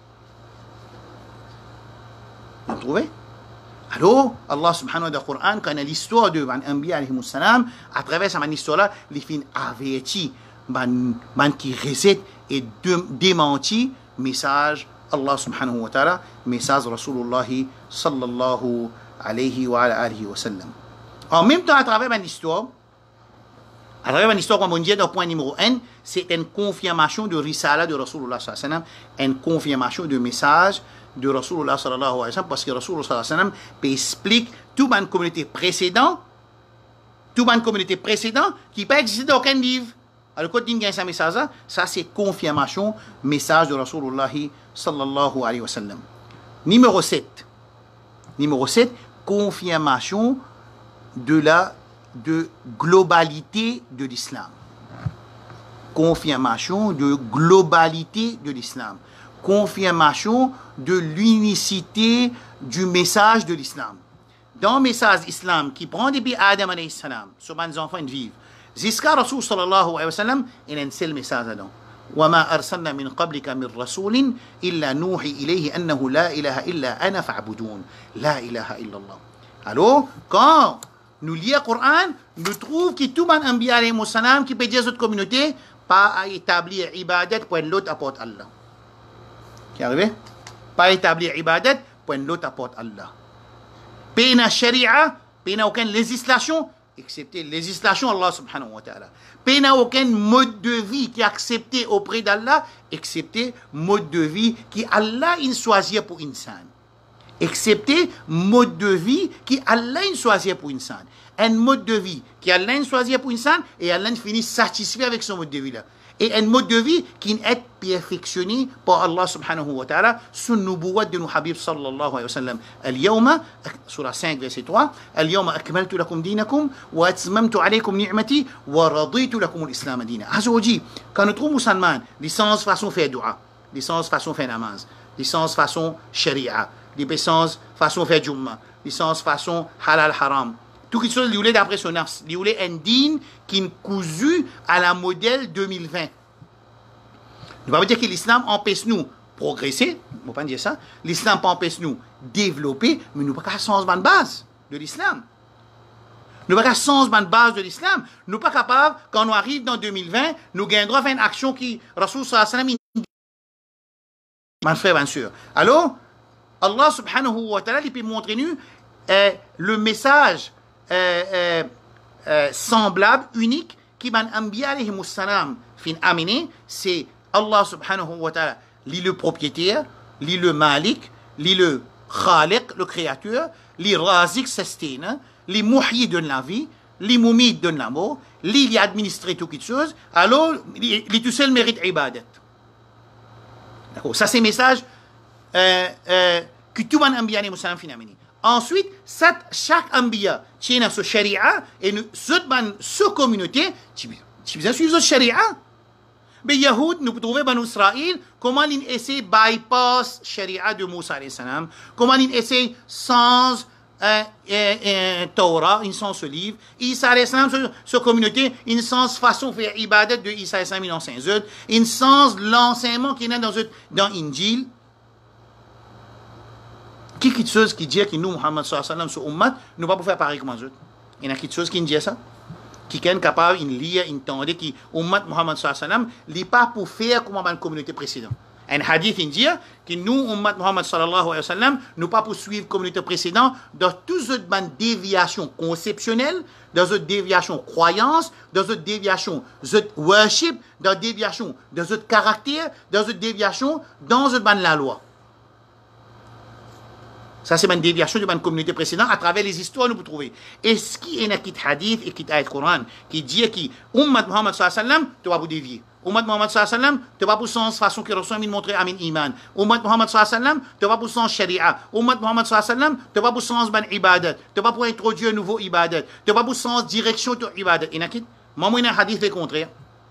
Vous trouvez? Alors, Allah subhanahu wa ta'ala, Coran, quand l'histoire de l'Anbiya alayhi salam, à travers cette histoire-là, il fait averti, man qui recette et démenti message Allah subhanahu wa ta'ala, message Rasulullah sallallahu alayhi wa alihi wa sallam. En même temps, à travers l'histoire, à travers l'histoire, comme on dit dans le point numéro un, c'est une confirmation de risala de Rasulullah sallallahu alayhi wa sallam, une confirmation de message de Rasulullah sallallahu alayhi wa sallam, parce que Rasulullah sallallahu alayhi wa sallam explique toute une communauté précédente, toute une communauté précédente qui peut exister dans aucun livre. Alors, quand il y a un message, ça c'est confirmation, message de Rasulullah sallallahu alayhi wa sallam. Numéro sept. Numéro sept, confirmation de la de globalité de l'islam. Confirmation de globalité de l'islam. Confirmation de l'unicité du message de l'islam. Dans le message islam qui prend depuis Adam alayhi salam, sur les enfants de vivre, jusqu'à Rasul sallallahu alayhi wa sallam, il y a un seul message dedans. وما أرسلنا من قبلك من رسول إلا نوحي إليه أنه لا إله إلا أنا فاعبدون. لا إله إلا الله. Alors, quand nous lisons le Coran, nous trouvons que tout le monde enbiya alayhi salam qui peut dire à cette communauté pas à établir ibadat pour l'autre apporte Allah. Qui est arrivé? Pas établir ibadat pour l'autre apporte Allah. Pena sharia, pena aucune législation, excepté législation Allah subhanahu wa ta'ala. Pena aucun mode de vie qui est accepté auprès d'Allah, excepté mode de vie qui Allah il choisit pour insan. Excepté mode de vie qui Allah il choisit pour insan. Un mode de vie qui Allah il choisit pour insan et Allah finit satisfait avec son mode de vie là. Et un mode de vie qui est perfectionné par Allah subhanahu wa ta'ala sous nubuwat de nos habib sallallahu alayhi wa sallam. Al-yawma, surah cinq, verset trois, Al-yawma akmaltu lakum dinakum wa atmamtu alaykum ni'mati wa raditu lakum al-islam dina. Aujourd'hui, quand nous trouvons musulmans, licence façon faire dua, licence façon faire namaz, licence façon sharia, licence façon faire jumma, licence façon halal haram, tout ce qui est d'après son nafs, il y a un digne qui est cousu à la modèle deux mille vingt. Ne va pas dire que l'islam empêche nous progresser, on ne va pas dire ça. L'islam empêche nous développer, mais nous n'avons pas changement de base de l'islam. Nous n'avons pas changement de base de l'islam. Nous ne sommes pas capables, quand nous arrivons dans deux mille vingt, nous gagnons une action qui, Rasul sallallahu alayhi wa sallam, mon frère, bien sûr. Alors, Allah subhanahu wa ta'ala, il peut montrer nous euh, le message Euh, euh, euh, semblable, unique, qui m'a enbiya alayhi salam fin amené, c'est Allah subhanahu wa ta'ala, li le propriétaire, li le malik, li le khaliq, le créateur, li razik sustain, li muhyi donne la vie, li mumid donne la mort, li li administre tout quelque chose, alors li, li tout seul mérite ibadat. D'accord, ça c'est le message euh, euh, que tout le monde enbiya alayhi salam fin amené. Ensuite, chaque ambiya tient sa sharia et nous, cette communauté, tu veux suivre cette sharia. Mais Yahoud, nous trouvons dans Israël, comment ils essaient de bypass sharia de Moussa alayhi salam, comment ils essaient sans euh, euh, euh, Torah, ils sans ce livre, Isa alayhi salam, cette communauté, ils sans façon de faire ibadat de Isa alayhi salam, ils enseignent, ils sans l'enseignement qui est dans, dans Injil. Qui quelque chose qui dit que nous, Muhammad sallallahu alayhi wa sallam, sur Ummat, nous ne pouvons pas faire pareil comme les autres. Il y a quelque chose qui dit ça. Qui est capable de lire, d'entendre que Ummat Muhammad sallallahu alayhi wa sallam, n'est pas pour faire comme la communauté précédente. Un hadith qui dit que nous, Ummat Muhammad sallallahu alayhi wa sallam, nous ne pas pour suivre la communauté précédente dans toutes les déviations conceptionnelles, dans les déviations croyances, dans les déviations de worship, dans les déviations de notre caractère, dans les déviations dans la loi. Ça, c'est une déviation de la communauté précédente à travers les histoires que nous pouvons trouver. Et ce qui est dans le hadith et qui est dans le Coran, qui dit que Ummat Muhammad sallallahu alayhi wa sallam, tu vas vous dévier. Ummat Muhammad sallallahu alayhi wa sallam, tu vas pour sens façon que Rasul a montré à min iman. Ummat Muhammad sallallahu alayhi wa sallam, tu vas pour sens sharia. Ummat Muhammad sallallahu alayhi wa sallam, tu vas pour sens ban ibadat. Tu vas pour introduire un nouveau ibadat. Tu vas pour sens direction de ibadat. Et il y a un hadith le contraire.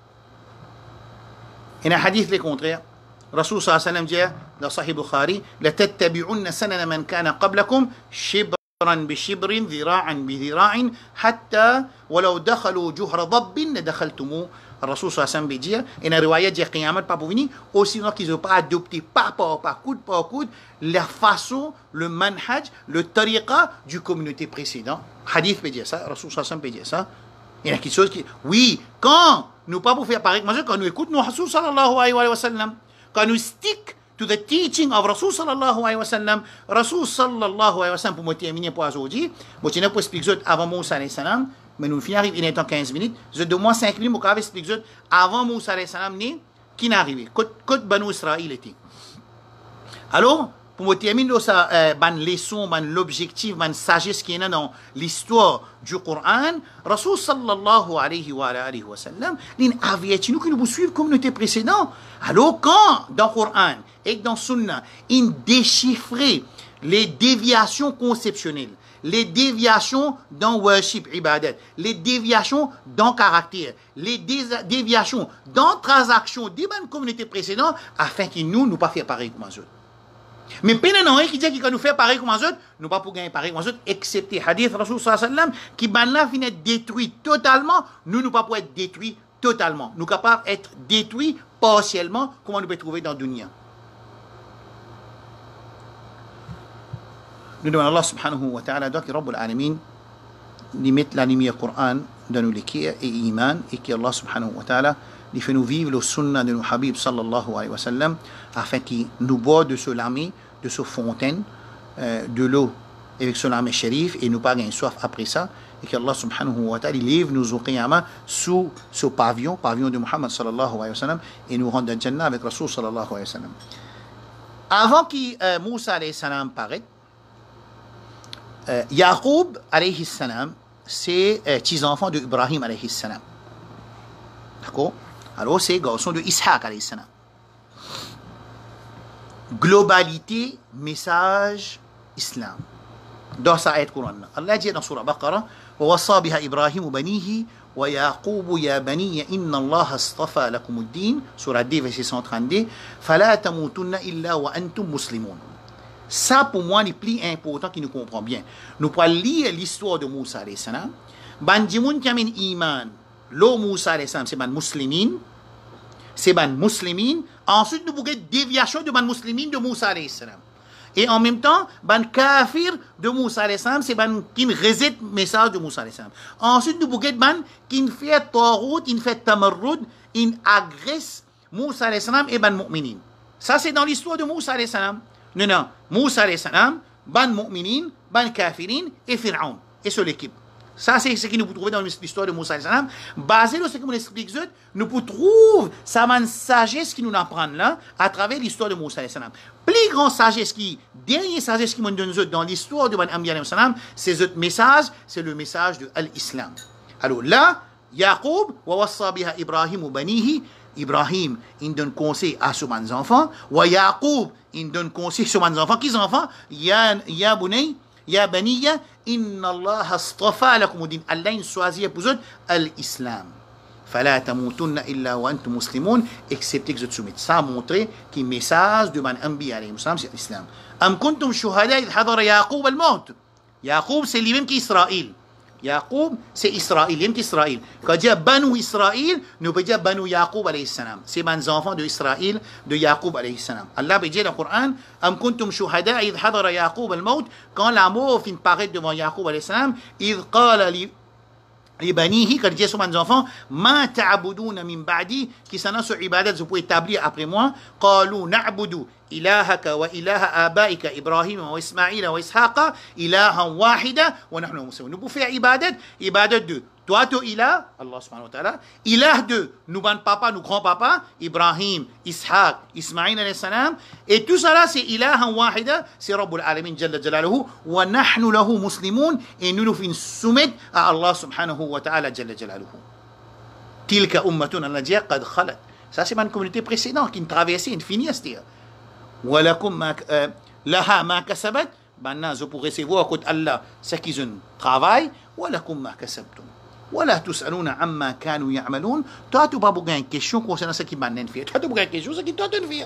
Il y a un hadith le contraire. Rasul sallallahu alayhi wa sallam dit dans Sahih Bukhari, لَتَتَّبِعُنَّ سَنَنَ مَنْ كَانَ قَبْلَكُمْ شِبْرًا بِشِبْرٍ ذِرَاعًا بِذِرَاعٍ حَتَّى وَلَوْ دَخَلُوا جُهْرَ ضَبٍّ لَدَخَلْتُمُوهُ. Rasul sallallahu alayhi wa sallam dit, et dans la riwaya dit Qiyamah pas pour venir, aussi non qu'ils n'ont pas adopté pas par pas coup par coup la façon, le manhaj, le tariqa du communauté précédent. Hadith peut dire ça, Rasul sallallahu alayhi wa sallam peut dire ça. Il y a quelque chose qui, oui, quand nous pas pour faire pareil, quand nous écoutons Rasul sallallahu alayhi wa sallam, quand nous stick to the teaching of Rasul sallallahu alayhi wa sallam, Rasul sallallahu alayhi wa sallam, pour me terminer pour aujourd'hui, je vais vous expliquer avant Moussa alayhi salam, mais nous finissons, il est en quinze minutes, je de moins cinq minutes, je vais vous expliquer avant Moussa alayhi salam, qui n'est arrivé, quand Banu Israël était. Alors, pour me terminer, ça, euh, ban leçon, ban l'objectif, ban sagesse qui est dans l'histoire du Coran, Rasul sallallahu alayhi wa alayhi wa sallam, il avait nous que nous suivons communauté précédente. Alors, quand dans le Coran et dans le Sunna, il déchiffrait les déviations conceptionnelles, les déviations dans worship, ibadat, les déviations dans caractère, les déviations dans transaction des communautés précédentes, afin que nous, nous pas faire pareil comme les autres. Mais maintenant, qui dit qu'il nous fait pareil comme les autres, nous pas pour gagner pareil comme les autres, excepté hadith Rasul sallallahu alayhi wa sallam, qui ben là finit détruit totalement, nous nous pas pour être détruits totalement. Nous capables d'être détruits partiellement, comment on peut trouver dans Dunya. Nous demandons à Allah subhanahu wa ta'ala, donc, Rabbul Alamin, de mettre la lumière Coran dans nos l'équerre et iman, et qu'Allah subhanahu wa ta'ala, il fait nous vivre le sunnah de nos habib sallallahu alayhi wa sallam, afin qu'il nous boive de ce lami, de ce fontaine, euh, de l'eau, avec ce lami shérif, et nous pas gagner soif après ça, et qu'Allah subhanahu wa ta'ala, il lève nous au qiyamah sous ce pavillon, pavillon de Muhammad sallallahu alayhi wa sallam, et nous rende dans le Jannah avec Rasul sallallahu alayhi wa sallam. Avant que euh, Moussa alayhi salam paraisse, euh, Yaqub alayhi salam, c'est euh, petits-enfants de Ibrahim alayhi salam. D'accord? Alors, c'est garçon de Ishaq alayhi salam. Globalité, message, islam. Dans sa ayat Coran. Allah dit dans Surah Baqarah, وَوَصَّى بِهَا إِبْرَاهِيمُ بَنِيهِ وَيَعْقُوبُ يَا بَنِيَّ إِنَّ اللَّهَ اصْطَفَى لَكُمُ الدِّينَ Surah deux, verset cent trente-deux, فَلَا تَمُوتُنَّ إِلَّا وَأَنْتُمْ مُسْلِمُونَ. Ça, pour moi, est plus important qu'il nous comprend bien. Nous pouvons lire l'histoire de Moussa alayhi salam. Bandimoun qui a un iman, l'eau Moussa alayhi salam, c'est ban muslimin. C'est ban muslimin. Ensuite, nous pouvons déviation de ban muslimin de Moussa alayhi salam. Et en même temps, ban kafir de Moussa alayhi salam, c'est ban qui rejette le message de Moussa alayhi salam. Ensuite, nous pouvons ban qui fait tarout, qui fait tamarrud, qui agresse Moussa alayhi salam et ban mu'minin. Ça, c'est dans l'histoire de Moussa alayhi salam. Non, non. Moussa alayhi salam, ban mu'minin, ban kafirin et Fir'aun. Et sur l'équipe. Ça, c'est ce que nous pouvons trouver dans l'histoire de Moussa alayhi salam. Basé sur ce que nous explique, nous pouvons trouver sa man sagesse qui nous apprend là, à travers l'histoire de Moussa alayhi salam. Plus grande sagesse qui, dernière sagesse qui nous donne dans l'histoire de Ban Ambiya alayhi salam, c'est ce message, c'est le message de l'islam. Alors là, Yaqub, wa wassa biha Ibrahim banihi, Ibrahim, il donne conseil à ses enfants, wa Yaqub, il donne conseil à ses enfants. Qui sont enfants? Ya, ya bunay, ya baniya, inna Allah astafa lakum din. Allah il choisit pour vous l'islam. Fala tamutunna illa wa antum muslimun, excepté que vous soumettez. Ça a montré que le message de Ban Ambiya alayhi salam, c'est l'islam. Am kuntum shuhada idh hadara Yaqub al-maut. Yaqub, c'est lui-même qui est Israël. Yaqub, c'est Israël, il Israël. Quand on dit Banu Israël, nous pouvons dire Banu Yaqub alayhi salam. C'est les enfants de Israël, de Yaqub alayhi salam. Allah peut dire dans le Coran, Am kuntum shuhada idh hadara Yaqub al-maut, quand la mort finit paraître devant Yaqub alayhi salam, idh qala li Ibanihi, quand il dit à ses enfants, Ma ta'abuduna min ba'di, qui s'en a sur ibadat, vous pouvez établir après moi, Qalu na'budu ilahaka wa ilaha abaika Ibrahim wa Ismaïla wa Ishaqa, ilahan wahida, wa nahnu muslimun. Nous pouvons faire ibadat, ibadat de toi, tu ilah, Allah subhanahu wa ta'ala, ilah de nous ban papa, nous grand papa, Ibrahim, Ishaq, Ismaïl alayhi salam, et tout ça là, c'est ilahan wahida, c'est Rabbul Alamin jalla jalaluhu, wa nahnu lahu muslimun, et nous nous faisons soumettre à Allah subhanahu wa ta'ala jalla jalaluhu. Tilka ummatun, Allah dit, qad khalat. Ça, c'est ma communauté précédente qui traversait, une finie à ce dire. Wa lakum ma, laha ma kasabat, maintenant, je pourrais recevoir à côté Allah, ce qu'ils ont travaillé, wa lakum ma kasabtum. Voilà tous aluna amma kanu ya'malun. Toi tu pas besoin une question concernant ce qui m'a fait. Toi tu besoin une question ce qui toi tu faire.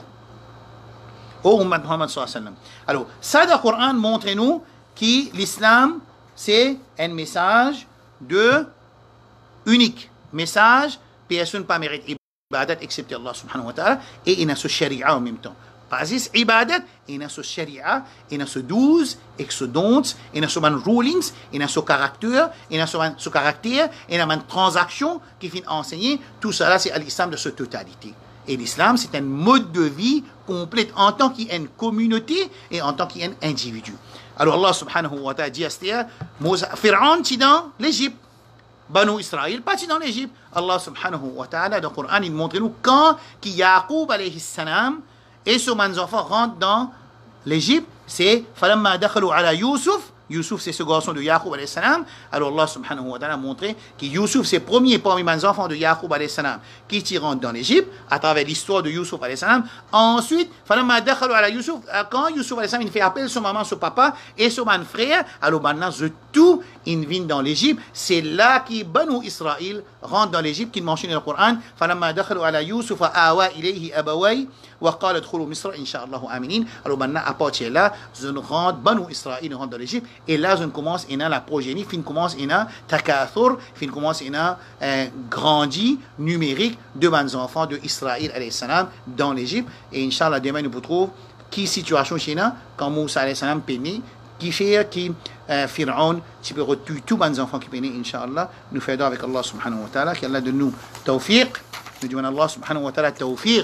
Oh Muhammad Muhammad sallallahu alayhi wa sallam. Alors ça dans le Coran montre nous que l'islam c'est un message de unique message personne pas mérite ibadat excepté Allah subhanahu wa ta'ala et il a ce sharia en même temps. Basis ibadat, il a ce sharia, il a ce douze, et ce dons, il a ce man rulings, il a ce caractère, il a ce caractère, il a une transaction qui finit enseigner. Tout cela, c'est l'islam de sa totalité. Et l'islam, c'est un mode de vie complet en tant qu'il y a une communauté et en tant qu'il y a un individu. Alors Allah subhanahu wa ta'ala dit à Pharaon, c'est dans l'Égypte. Banu Israël, pas dans l'Égypte. Allah subhanahu wa ta'ala, dans le Coran, il montre nous quand Yaqub alayhi salam et ses enfants rentrent dans l'Égypte, c'est falamma dakhalu ala Yusuf. Yusuf, c'est ce garçon de Yaqub alayhi salam. Alors Allah subhanahu wa ta'ala a montré que Yusuf, c'est le premier parmi les enfants de Yaqub alayhi salam qui rentrent dans l'Égypte à travers l'histoire de Yusuf alayhi salam. Ensuite, falamma dakhalu ala Yusuf, quand Yusuf alayhi salam il fait appel à son maman, son papa et son frère, alors maintenant, tout ils viennent dans l'Égypte. C'est là que Banu Israël rentre dans l'Égypte, qui mentionne dans le Coran. Falamma dakhalu ala Yusuf awa ilayhi abaway wa qala adkhulu Misra inshallah aminin. Alors maintenant, à partir de là, je rentre, Banu Israël rentre dans l'Égypte. et là on commence à la progénie, fin commence à takathur, fin commence à euh, grandir numérique de mes enfants de Israël alayhi salam dans l'Égypte, et Inch'Allah demain nous retrouvons qui situation chez nous quand Moussa alayhi salam péni qui fait qui euh, Pharaon tu peux retuer tous mes enfants qui péni Inch'Allah nous faisons avec Allah subhanahu wa ta'ala qu'Allah donne nous tawfiq, nous demandons Allah subhanahu wa ta'ala tawfiq.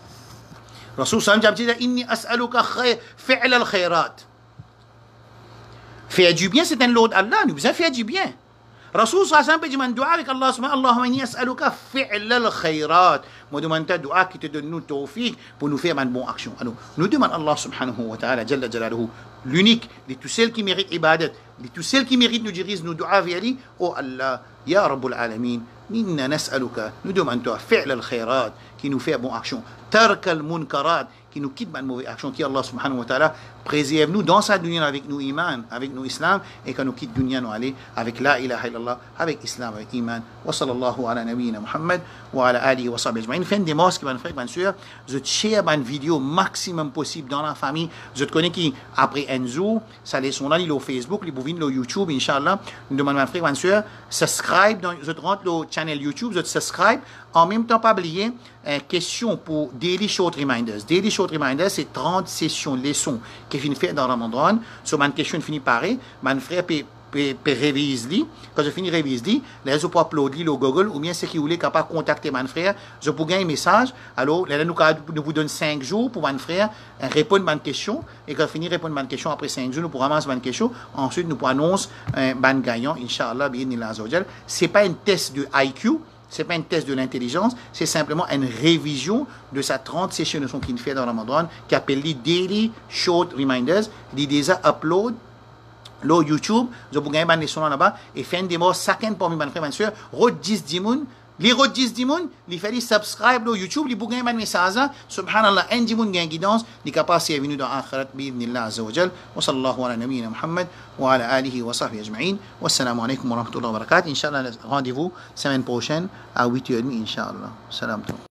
Rasul sallallahu alayhi wa sallam dit inni as'aluka fi'l al-khayrat. Faire du bien c'est un lot d'Allah, nous besoin faire du bien. Rasul sallallahu alayhi wa sallam peut demander dua avec Allah subhanahu Allahumma inni as'aluka fi'l al-khayrat. Moi demande un dua qui te donne nous tawfiq pour nous faire une bonne action. Alors nous demandons Allah subhanahu wa ta'ala jalla jalaluhu l'unique, de tous ceux qui méritent ibadat, de tous ceux qui méritent nous diriger nous dua vers lui. Oh Allah, ya Rabbul Alamin, minna nas'aluka, nous demandons toi fi'l al-khayrat qui nous fait bonne action. Tark al-munkarat qui nous quitte une mauvaise action, qui Allah subhanahu wa ta'ala préserve nous dans sa dunya avec nous iman, avec nous islam, et quand nous quitte dunya nous aller avec la ilaha illallah, avec islam, avec iman. Wa sallallahu ala nabiyyina Muhammad wa ala alihi wa sahbihi ajma'in. Fin des mosques, mon frère, bien sûr, je share une vidéo maximum possible dans la famille. Je te connais qui après Enzo, ça les sont là, il au Facebook, il bouvine le YouTube, inshallah. Nous demandons mon frère, bien sûr, subscribe, dans, je te rentre le channel YouTube, je te subscribe. En même temps, pas oublier, euh, question pour Daily Short Reminders. Daily Short Reminders, c'est trente sessions, leçons qui finissent faire dans Ramadan. Sur ma question finit pareil, mon frère peut réviser. Quand je finis réviser, là, je peux uploader le Google, ou bien ceux qui voulaient capable contacter mon frère, je peux gagner un message. Alors, là, nous, nous vous donne cinq jours pour mon frère répondre à ma question. Et quand je finis répondre à ma question, après cinq jours, nous pourrons ramasser ma question. Ensuite, nous pourrons annoncer un ban gagnant, Inch'Allah, ce n'est pas un test de I Q. Ce n'est pas un test de l'intelligence, c'est simplement une révision de sa trente sessions de son qu'il fait dans Ramadan, qui appelle les Daily Short Reminders. Il déjà upload le YouTube, je peux gagner des leçons là-bas, et fin des mots, chacun parmi mes frères et mes soeurs, road dix dimoun, les road dix dimoun, il fait subscribe le YouTube, il peut gagner des messages, subhanallah, un dimoun gagne guidance, il est capable de servir dans l'akhirat, bi'idhnillah azza wa jal, wa sallallahu ala nabiyyina Muhammad, wa ala alihi wa sahbihi ajma'in, wa assalamu alaikum wa rahmatullahi wa barakatuh, Inch'Allah, rendez-vous semaine prochaine à huit heures trente, Inch'Allah. Salam.